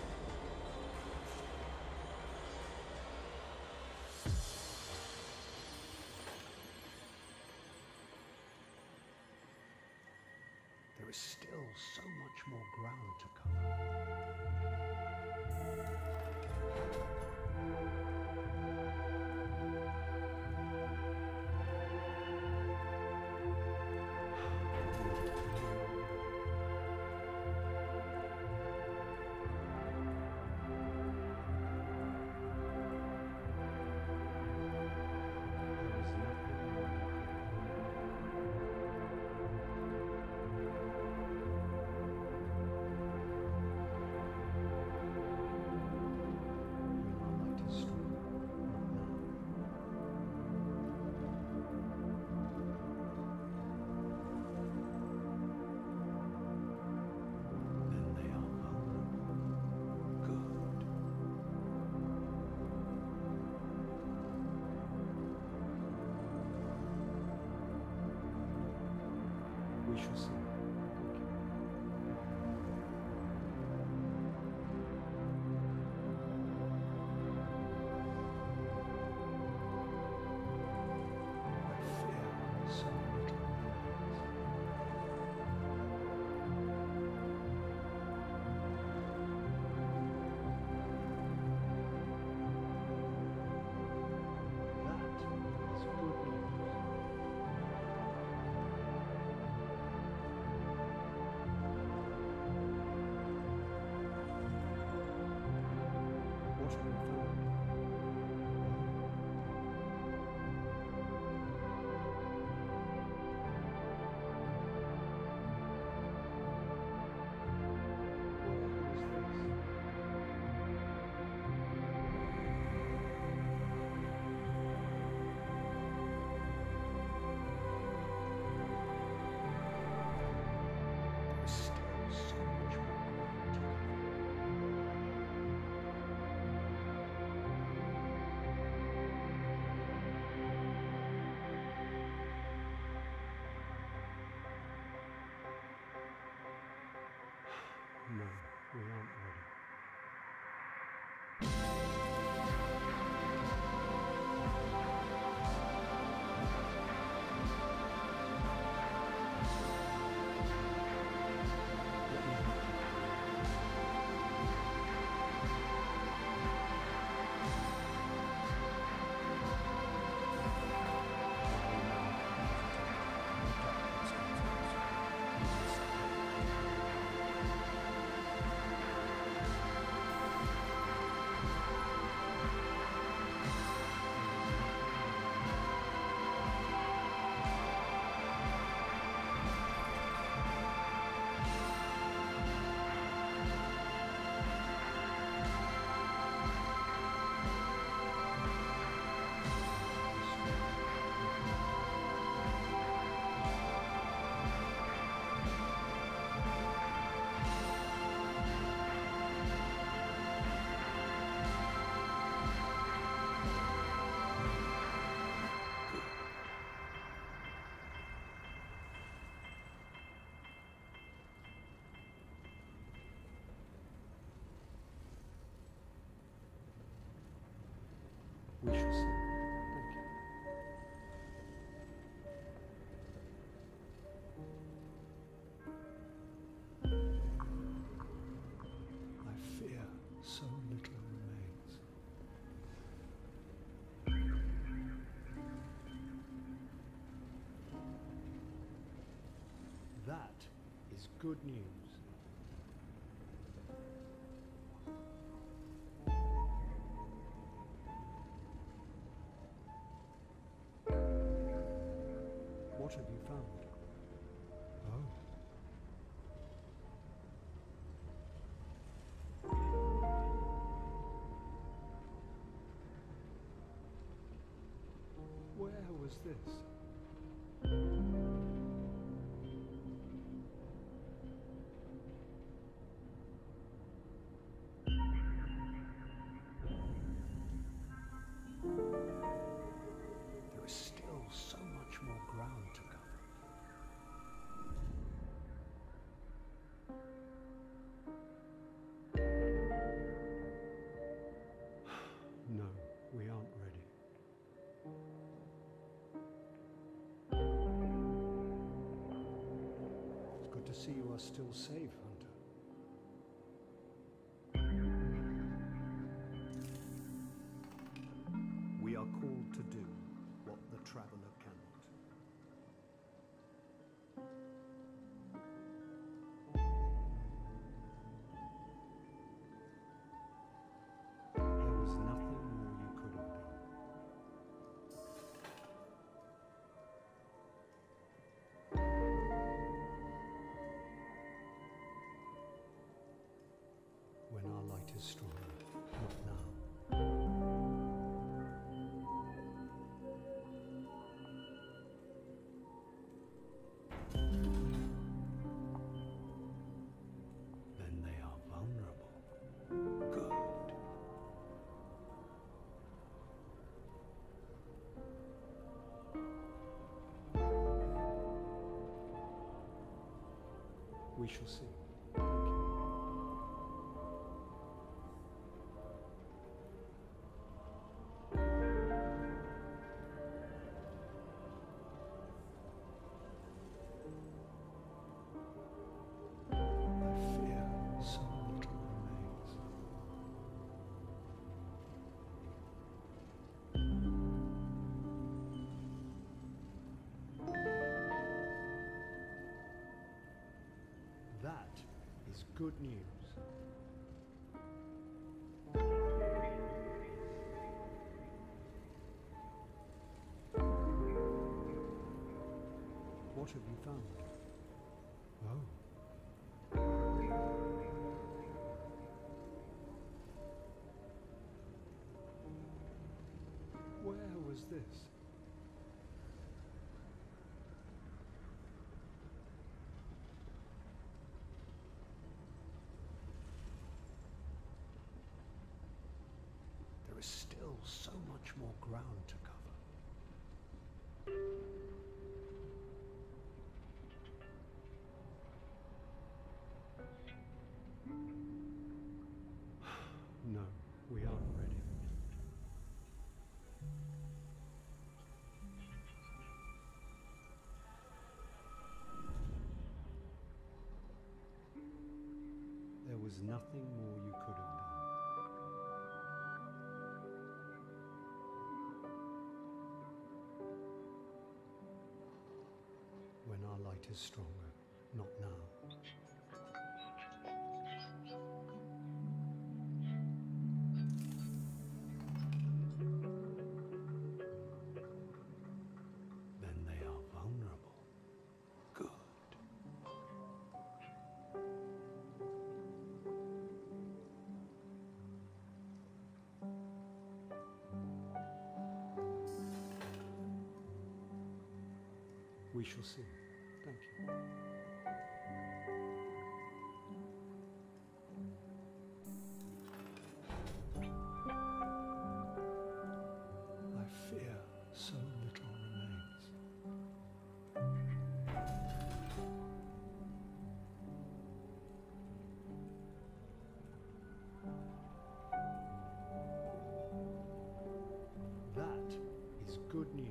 There is still so much more ground to cover. There is nothing more you could do. shall see. Thank you. I fear so little. No, we aren't ready. We shall see. Thank you. I fear so little remains. That is good news. What have you found? Oh. Where was this? There is still so much more ground to cover. No, we aren't ready. It's good to see you are still safe, Hunter. We are called to do what the traveler cannot. There was nothing more you could have done. We shall see. Thank you. I fear so little remains. That is good news. What have you found? Oh. Where was this? There is still so much more ground to cover. No, we aren't ready. There was nothing more you could have done. When our light is stronger, not now. Then they are vulnerable. Good. We shall see. Thank you. I fear so little remains. That is good news.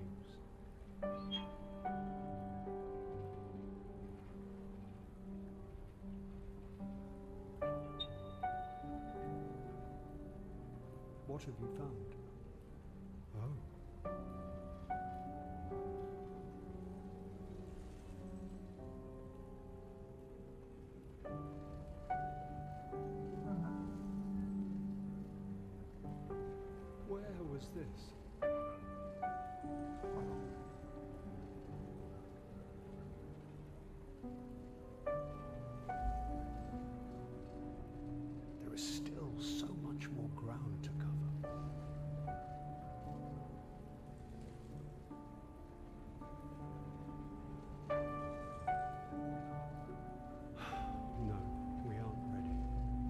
What have you found? Oh. Where was this? There is still so much more ground to cover. No, we aren't ready.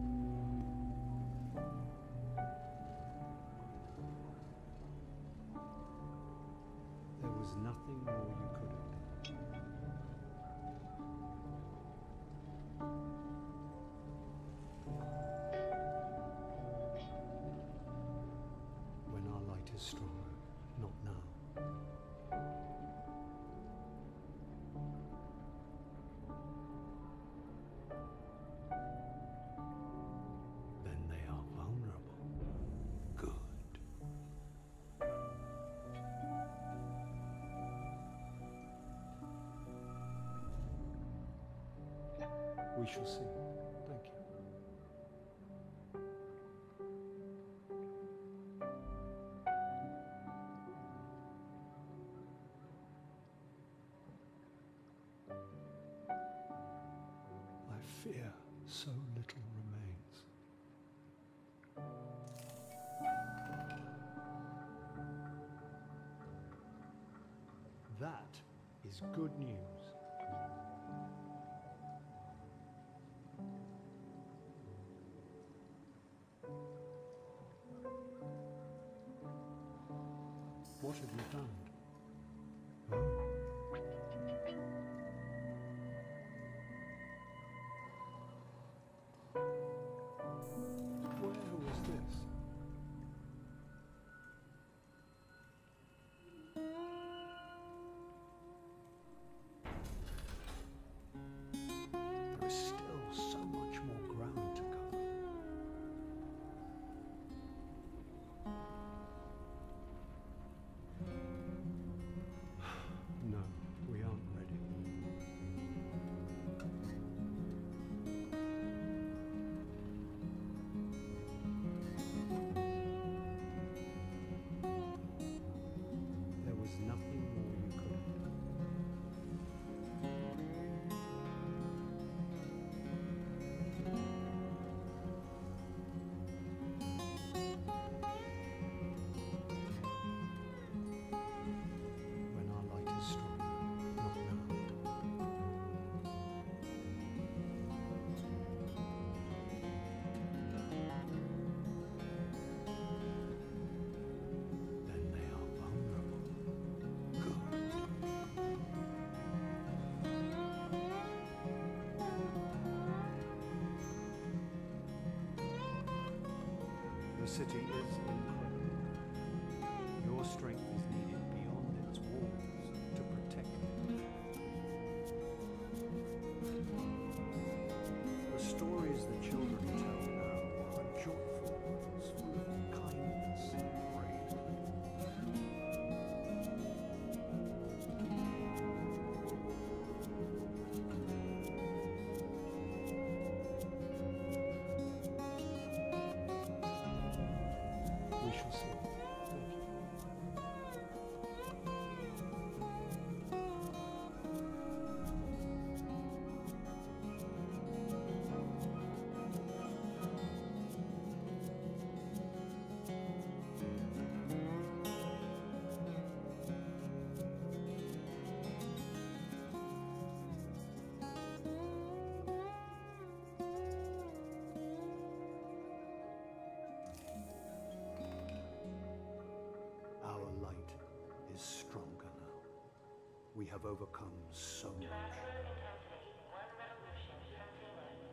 There was nothing more you could have done. When our light is stronger, not now. Then they are vulnerable. Good. We shall see. Thank you. I fear so little remains. That is good news. What have you found? Oh. city is incredible. Your strength is needed beyond its walls to protect it. The stories the children tell now are joyful ones, full of kindness and bravery. We shall see. Our light is stronger now. We have overcome so much. Transfer intensity, one revolution from zero.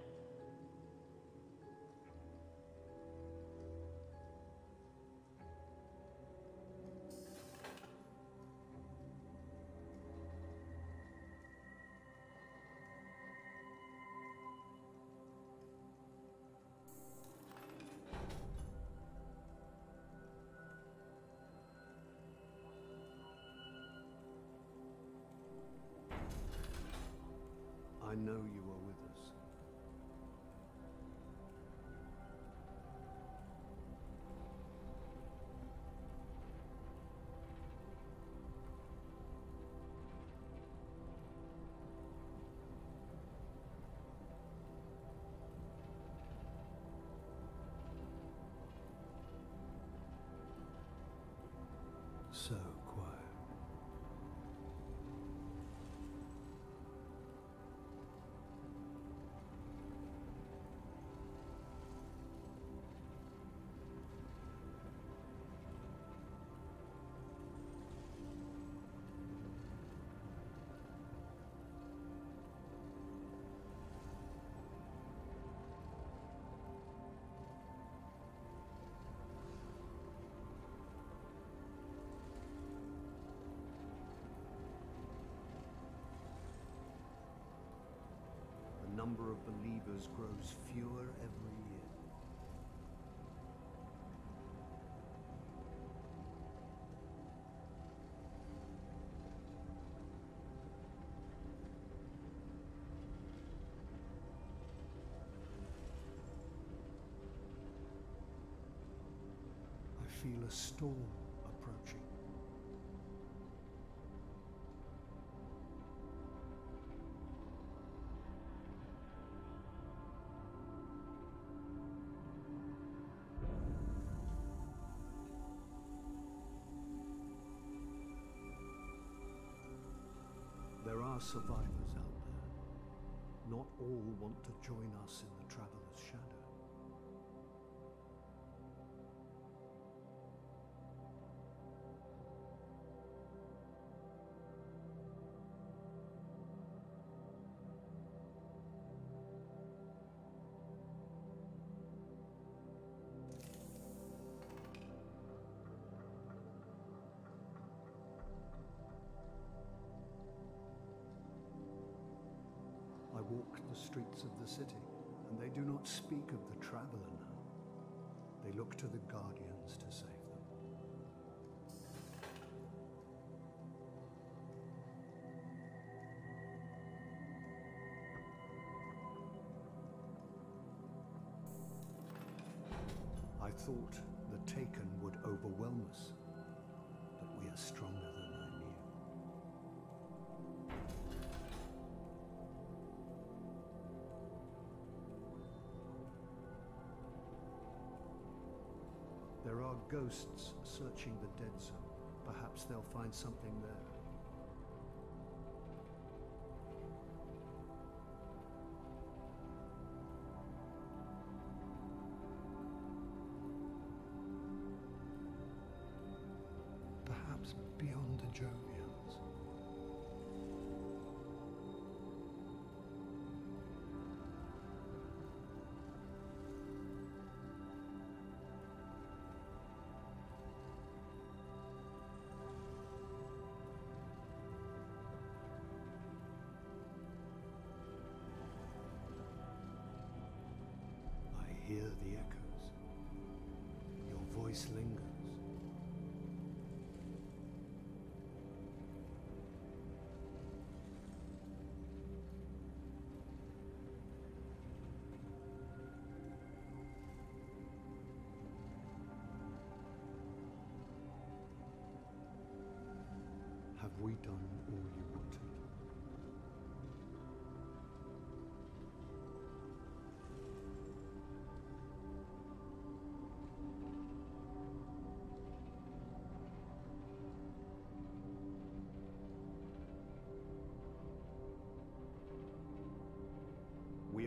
I know you are with us. So quiet. The number of believers grows fewer every year. I feel a storm approaching. There are survivors out there. Not all want to join us in the Traveler's shadow. I walk the streets of the city, and they do not speak of the traveler now. They look to the guardians to save them. I thought the Taken would overwhelm us, but we are stronger than I knew. There are ghosts searching the dead zone. Perhaps they'll find something there. Perhaps beyond the Jovians.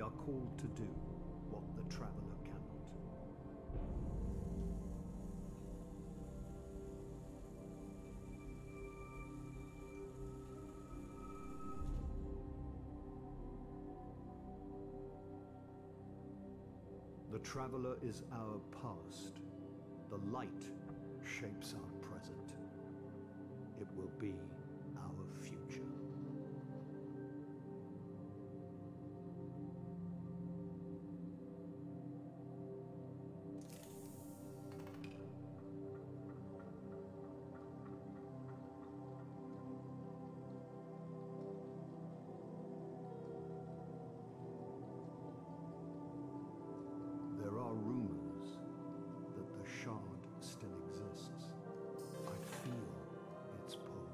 are called to do what the traveller cannot. The traveller is our past. The light shapes our present. It will be our future. There are rumors that the shard still exists. I feel its pull.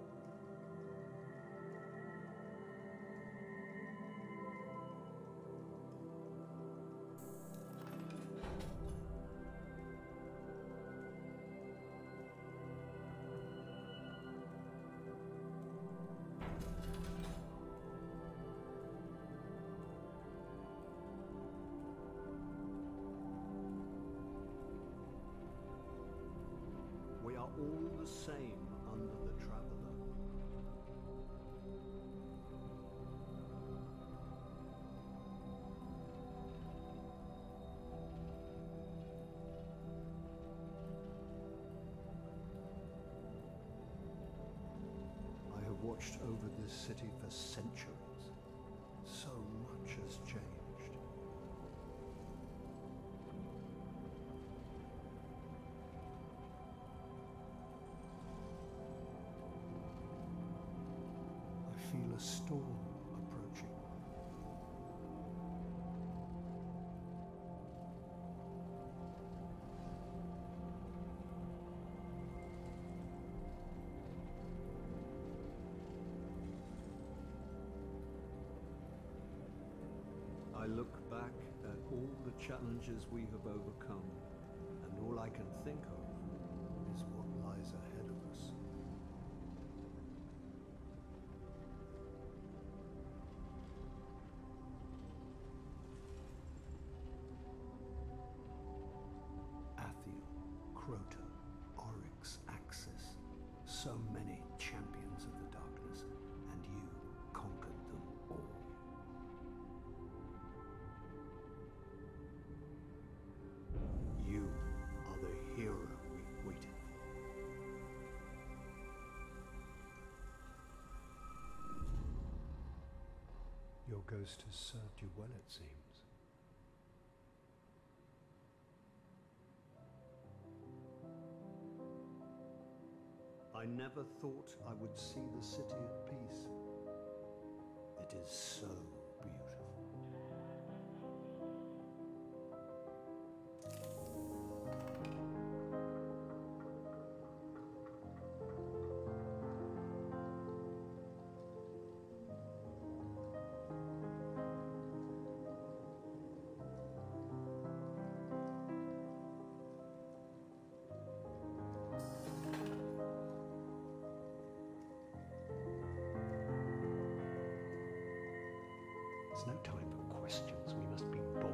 We are all the same under the traveller. I have watched over this city for centuries. So much has changed. I feel a storm approaching. I look back at all the challenges we have overcome, and all I can think of is what lies ahead of us. Crota, Oryx, Axis, so many champions of the darkness, and you conquered them all. You are the hero we waited for. Your ghost has served you well, it seems. I never thought I would see the city at peace. It is so beautiful. There's no time for questions. We must be bold.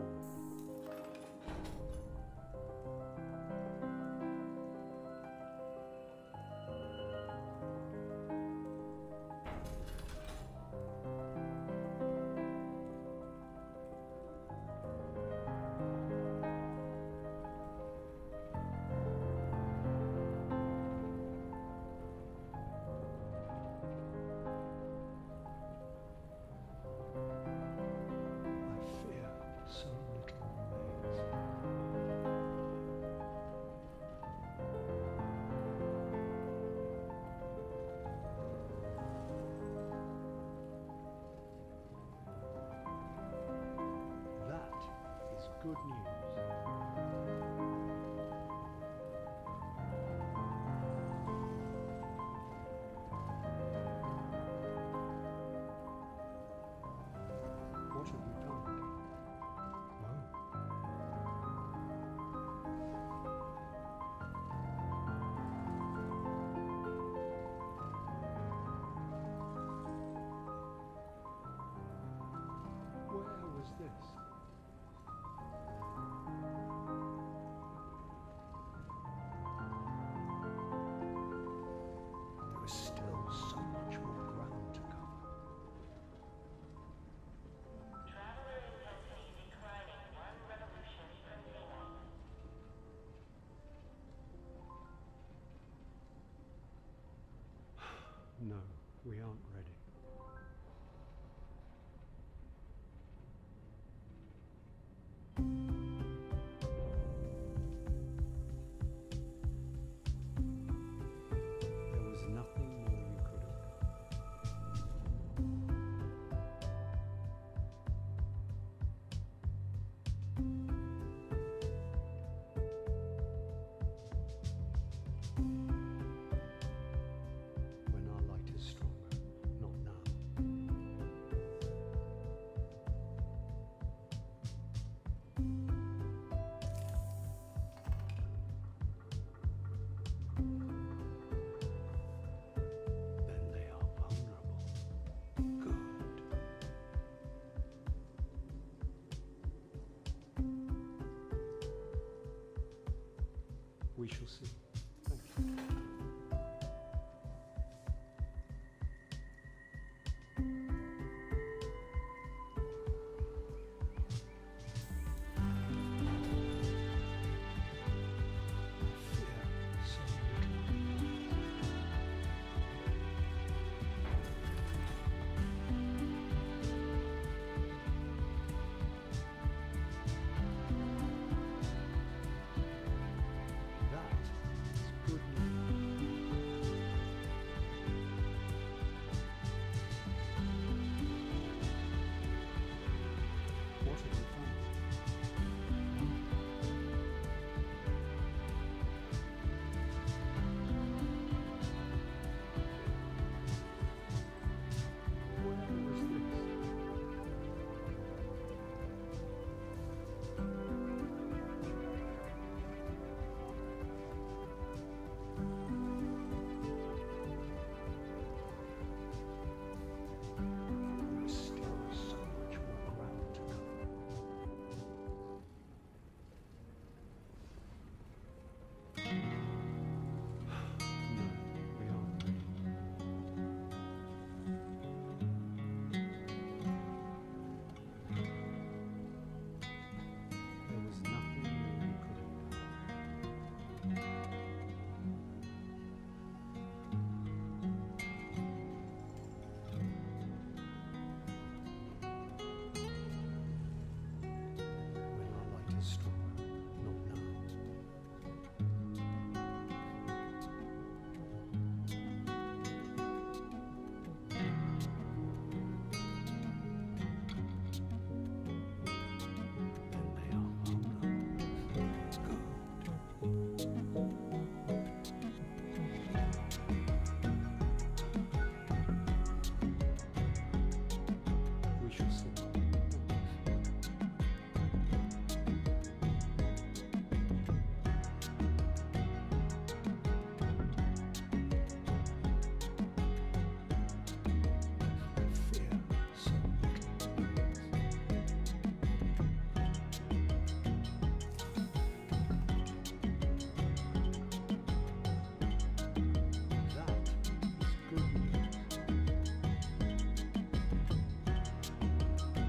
Good news. What have you done? Oh. Where was this? No, we aren't ready. There was nothing more you could have when our light is stronger, not now. Then they are vulnerable. Good. We shall see. Thank you. Fear so That is good news. What have you found? Where was this? There is still so much more ground to cover. No, we aren't ready. There was nothing more you could have done. When our light is stronger, not now. Then they are vulnerable. Good. We shall see. Fear so That is good news.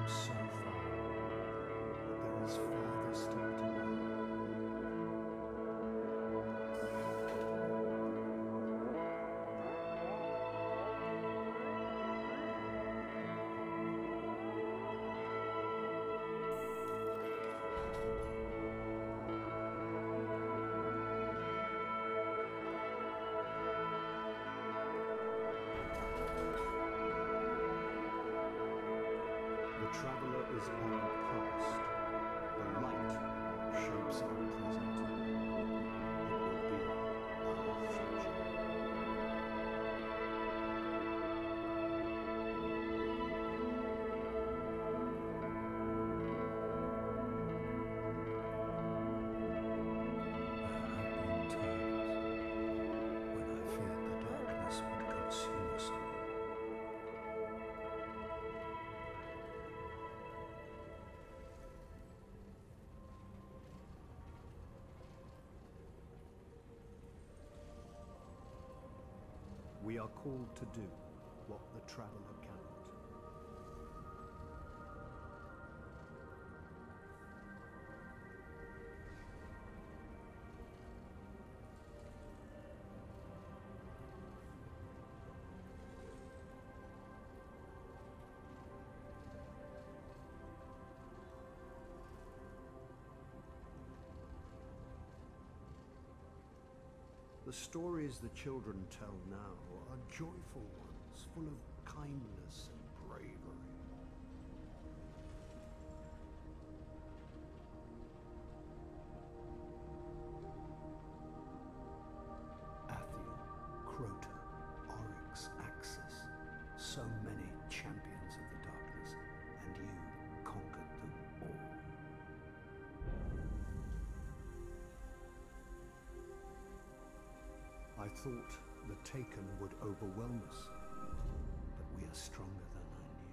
so far, but there is farther still to go. The traveller is our past. The light shapes our present. It will be our future. There have been times when I feared the darkness would consume us all. We are called to do what the traveller cannot. The stories the children tell now are joyful ones, full of kindness and bravery. Athian, Crota, Oryx, Axis, so many champions of the darkness, and you conquered them all. I thought the Taken would overwhelm us, but we are stronger than I knew.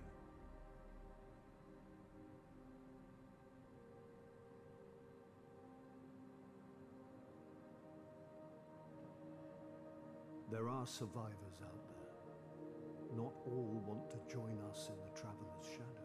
There are survivors out there. Not all want to join us in the Traveler's shadow.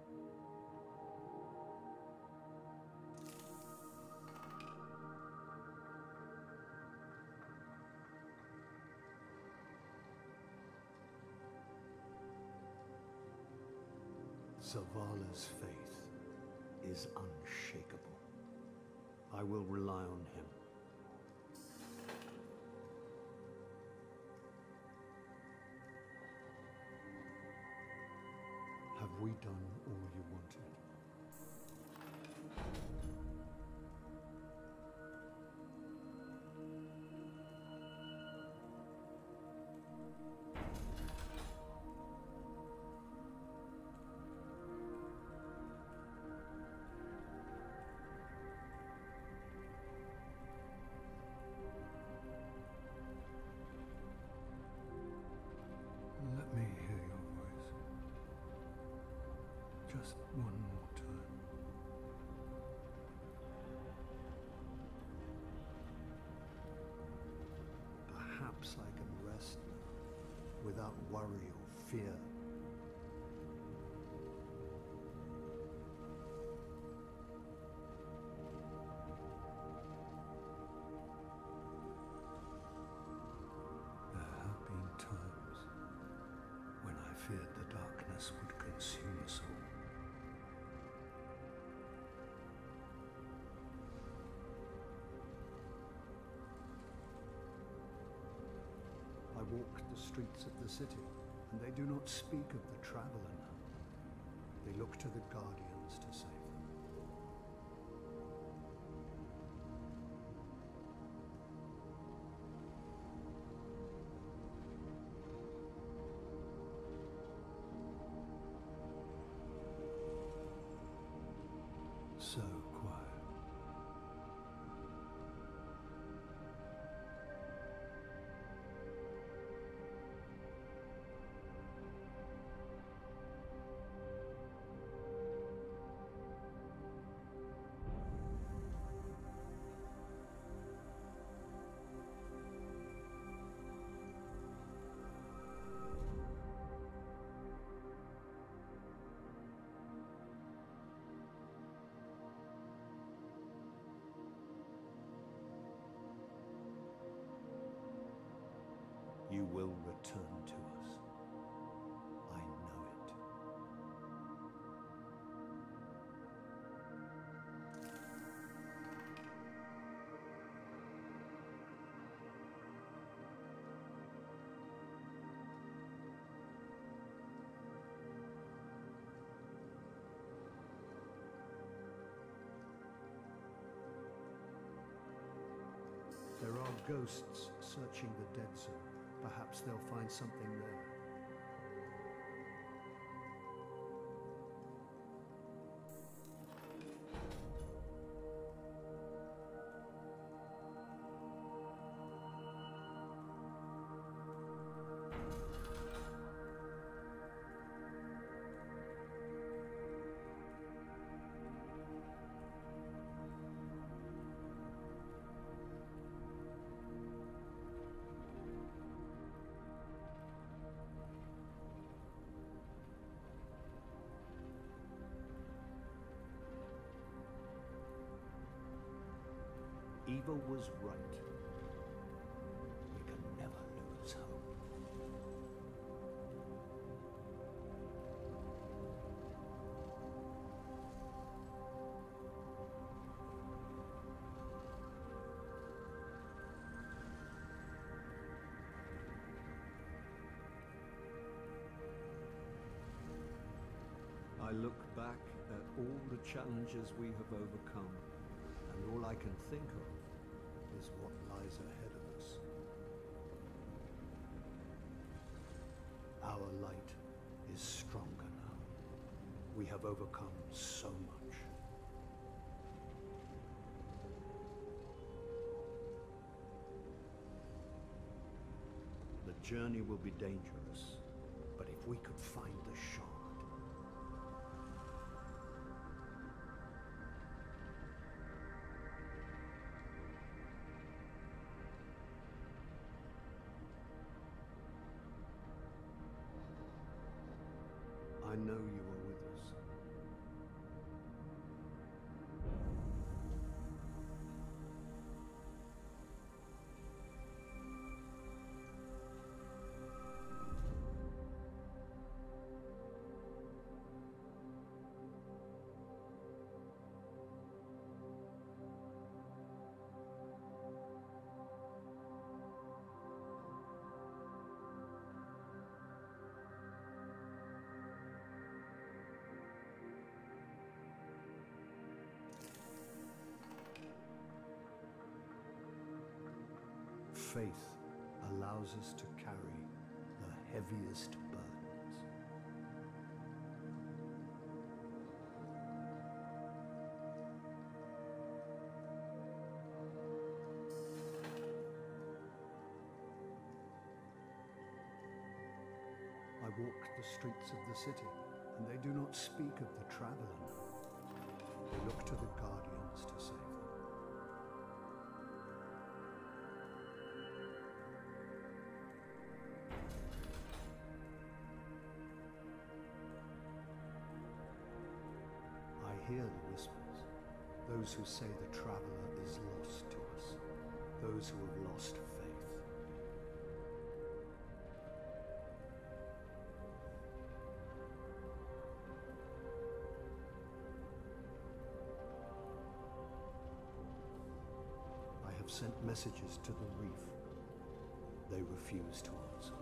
Zavala's faith is unshakable. I will rely on him. Have we done all you wanted? Let me hear your voice. Just one more time. Perhaps I can rest now, without worry or fear. There have been times when I feared the darkness would consume us all. I walk the streets of the city, and they do not speak of the traveller now. They look to the guardians to save them. So quiet. ghosts searching the dead zone. Perhaps they'll find something there. Evil was right. We can never lose hope. I look back at all the challenges we have overcome, and all I can think of is what lies ahead of us. Our light is stronger now. We have overcome so much. The journey will be dangerous, but if we could find the shard, I know you are with us. Faith allows us to carry the heaviest burdens. I walk the streets of the city, and they do not speak of the traveler now. They look to the guardians to save them. I hear the whispers, those who say the traveler is lost to us, those who have lost faith. I have sent messages to the reef. They refuse to answer.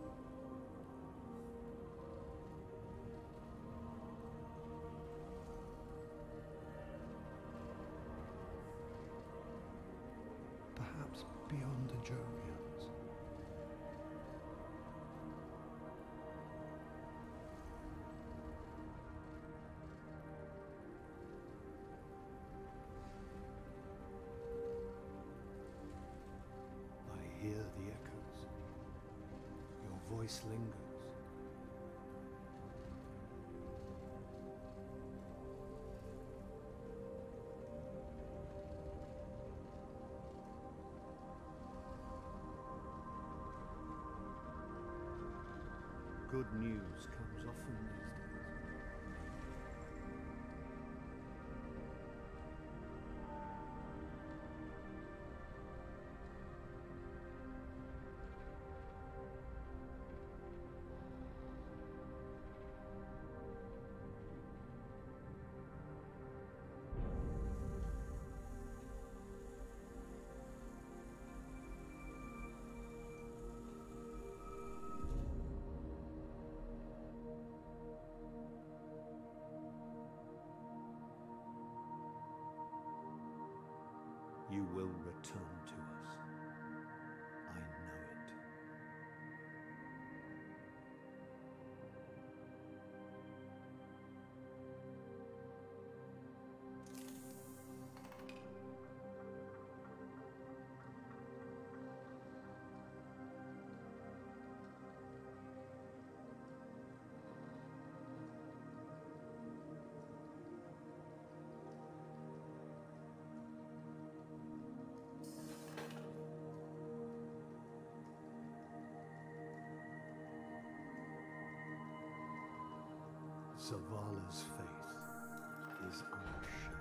Perhaps beyond the Jovians. I hear the echoes. Your voice lingers. Good news comes often these days. You will return to us. Zavala's faith is unshakable.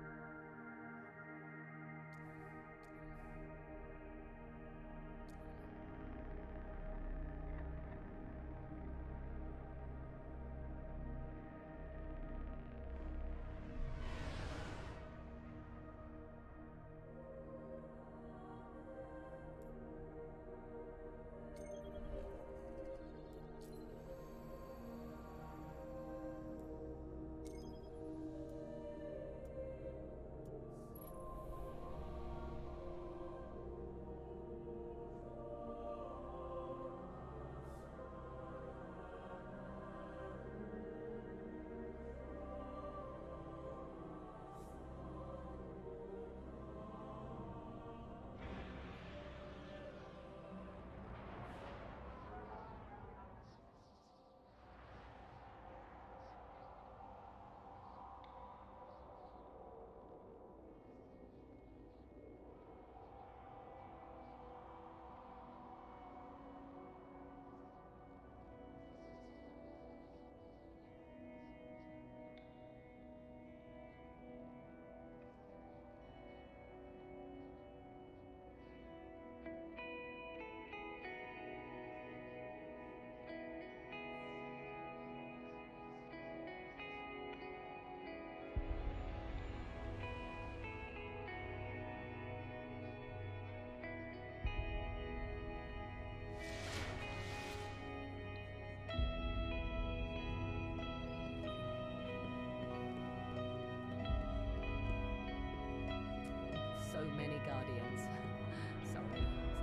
So many guardians. Sorry,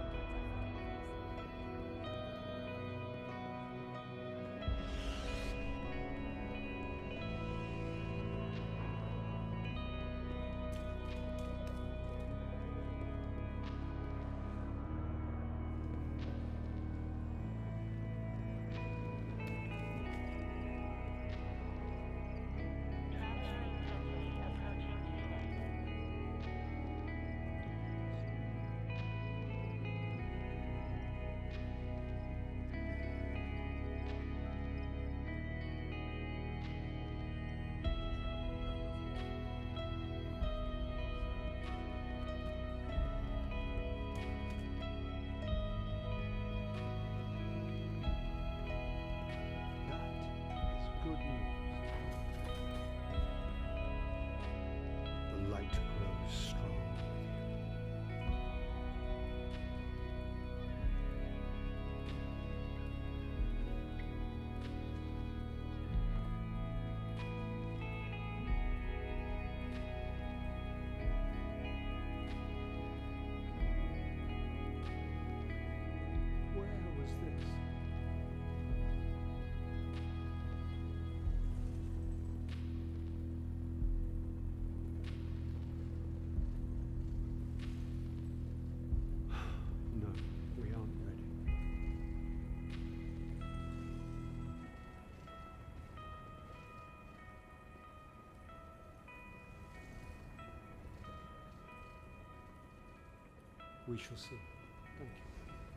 Traveler intensity approaching Phoenix. That is good news. The light grows strong. Where was this? No, we aren't ready. We shall see. Thank you.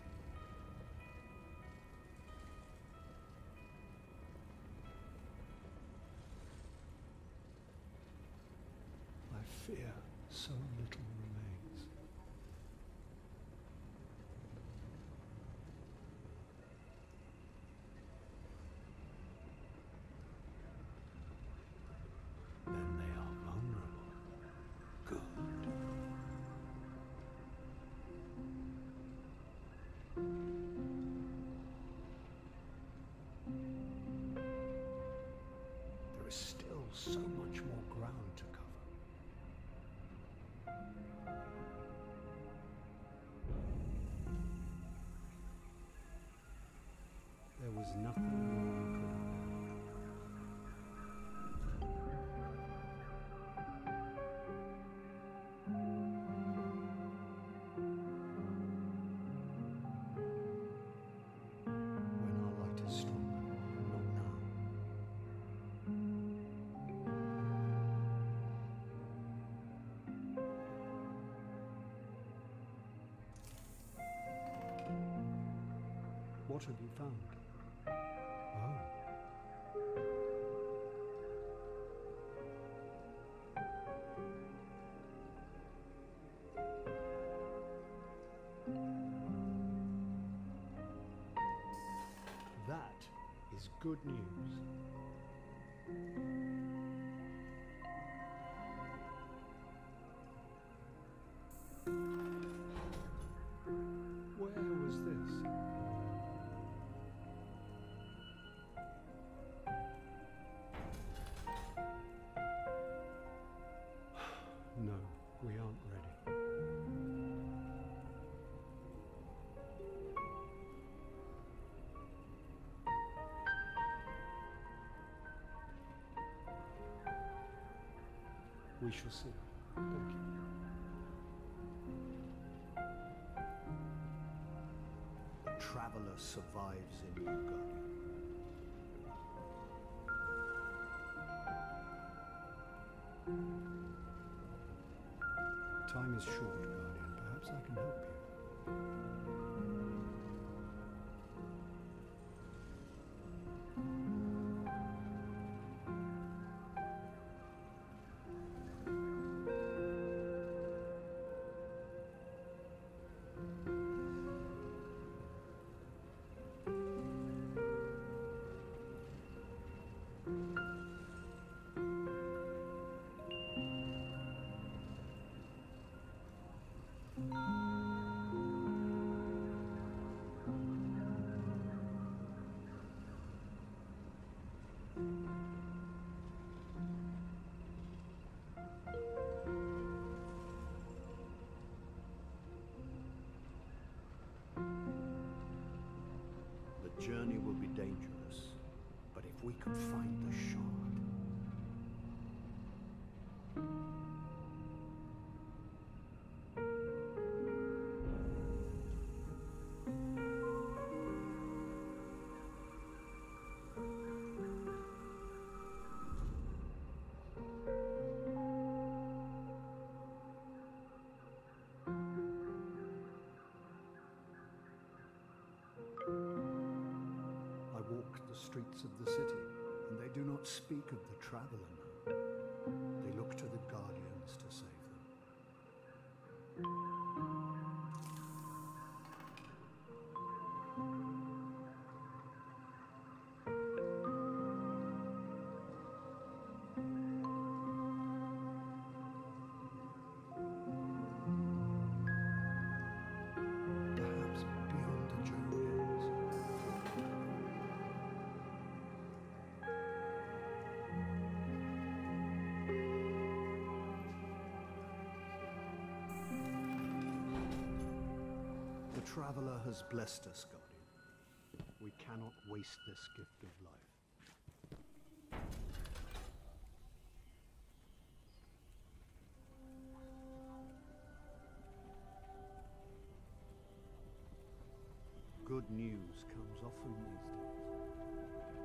I fear so little remains. Then they are vulnerable. Good. There is still so much more ground to cover. There was nothing more I could have done. When our light is stronger, not now. What have you found? Oh. Good news. Where was this? No, we aren't ready. We shall see. Thank you. The traveller survives in you, Guardian. Time is short, Guardian. Perhaps I can help you. The journey will be dangerous, but if we could find the shard... I walk the streets of the city, and they do not speak of the traveller now. They look to the Guardians to save them. Perhaps beyond the journey ends. The traveller has blessed us, Guardian. We cannot waste this gift of life. Good news comes often these days.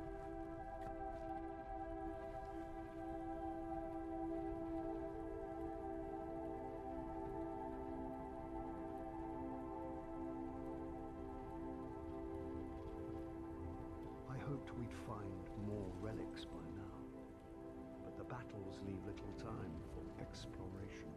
I hoped we'd find more relics by now, but the battles leave little time for exploration.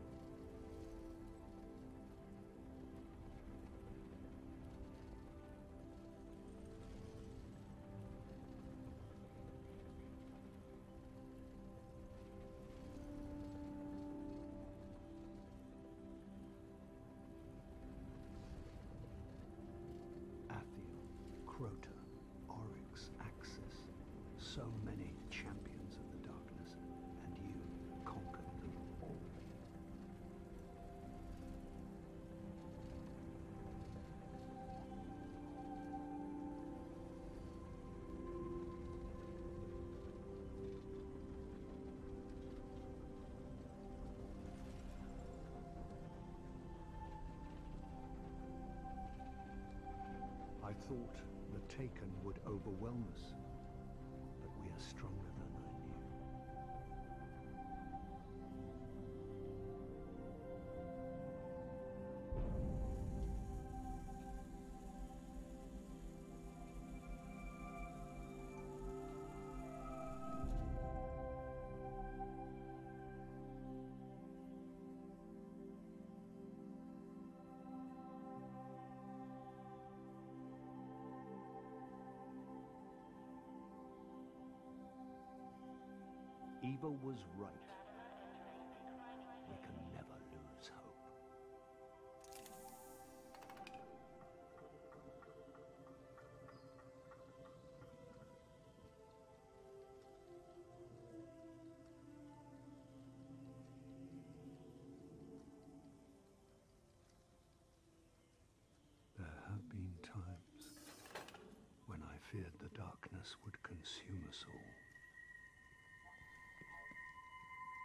Crota, Oryx, Axis, so many champions of the darkness, and you conquered them all. I thought the Taken would overwhelm us, but we are stronger than I knew. Eva was right. We can never lose hope. There have been times when I feared the darkness would consume us all.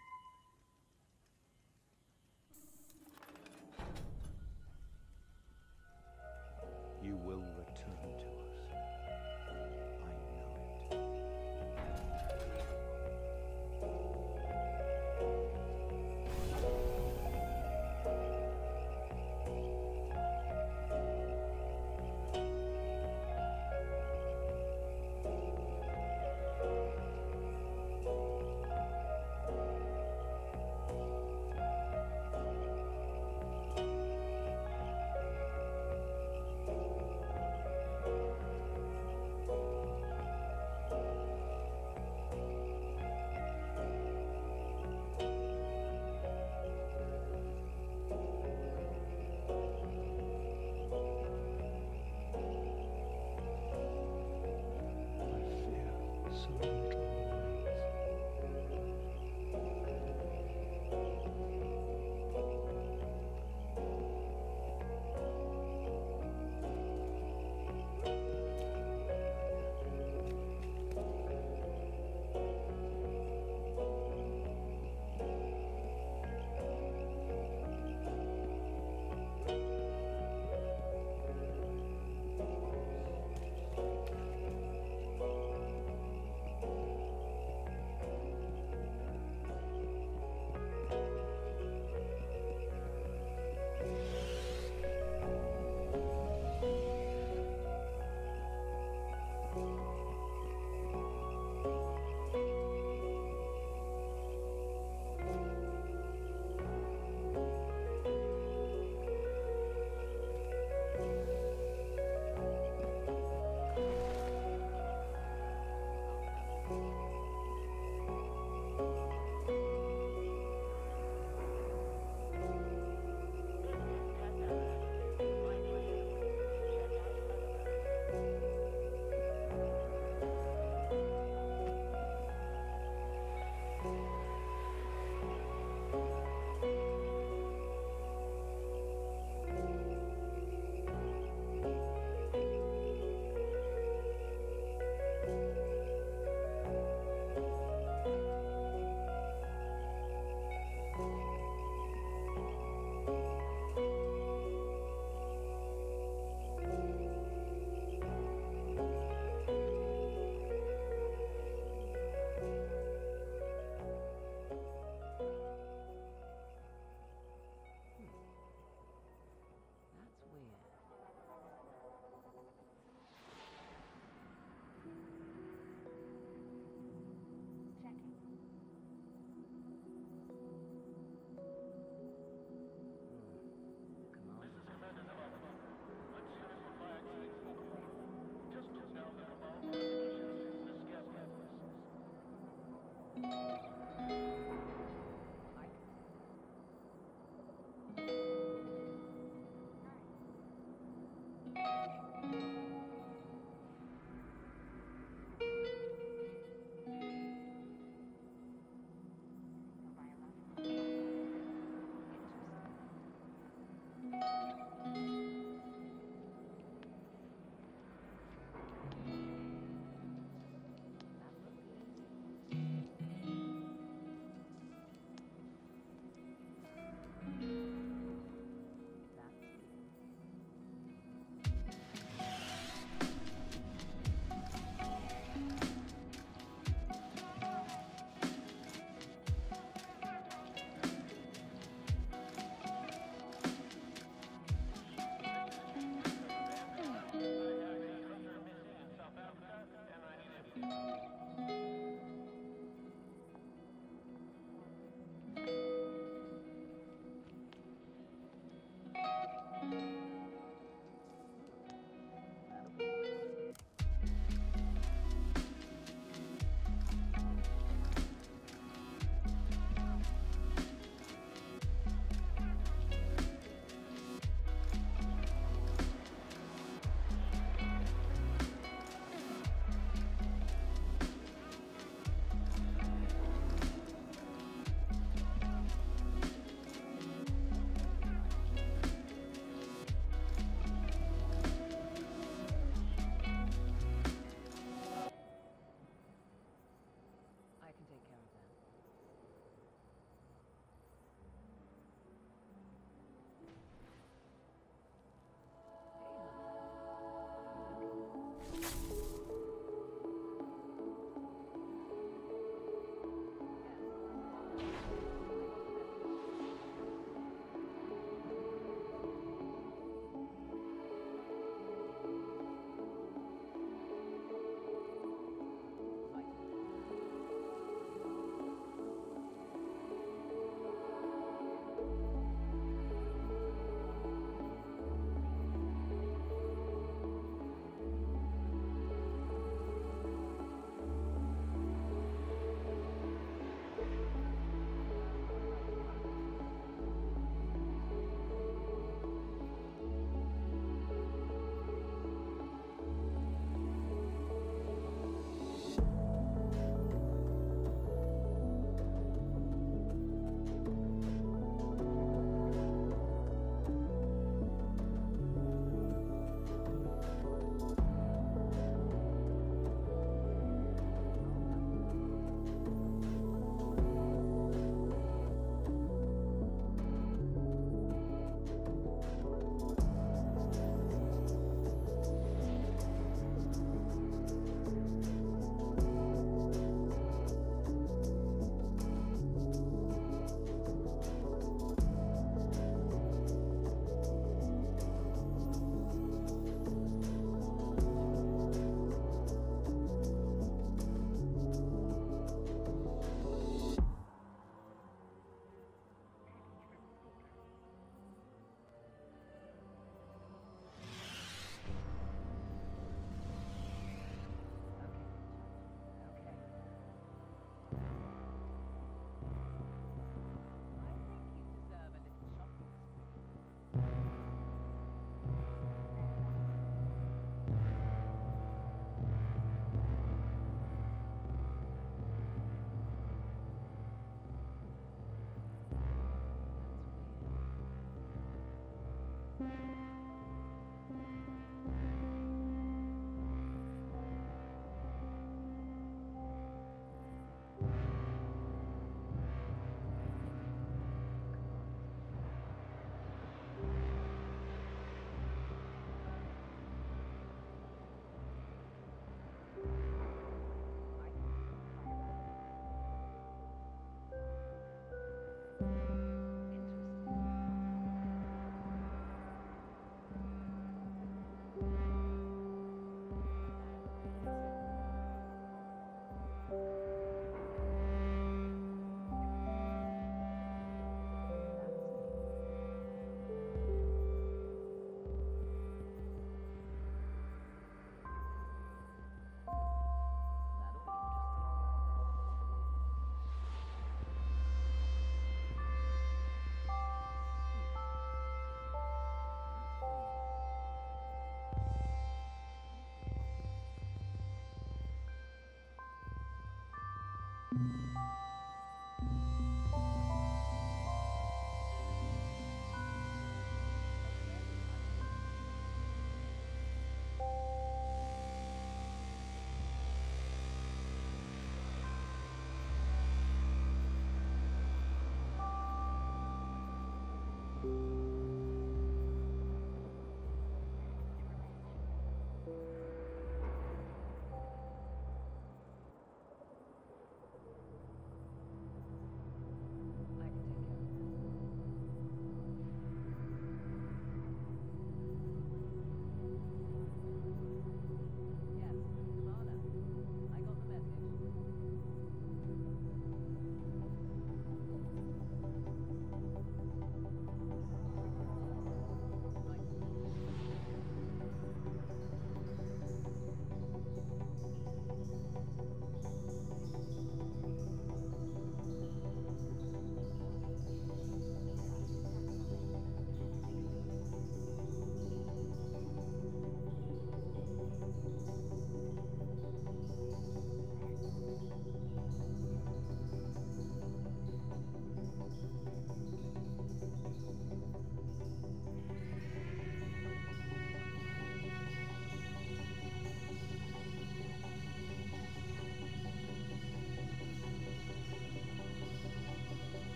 Thank you.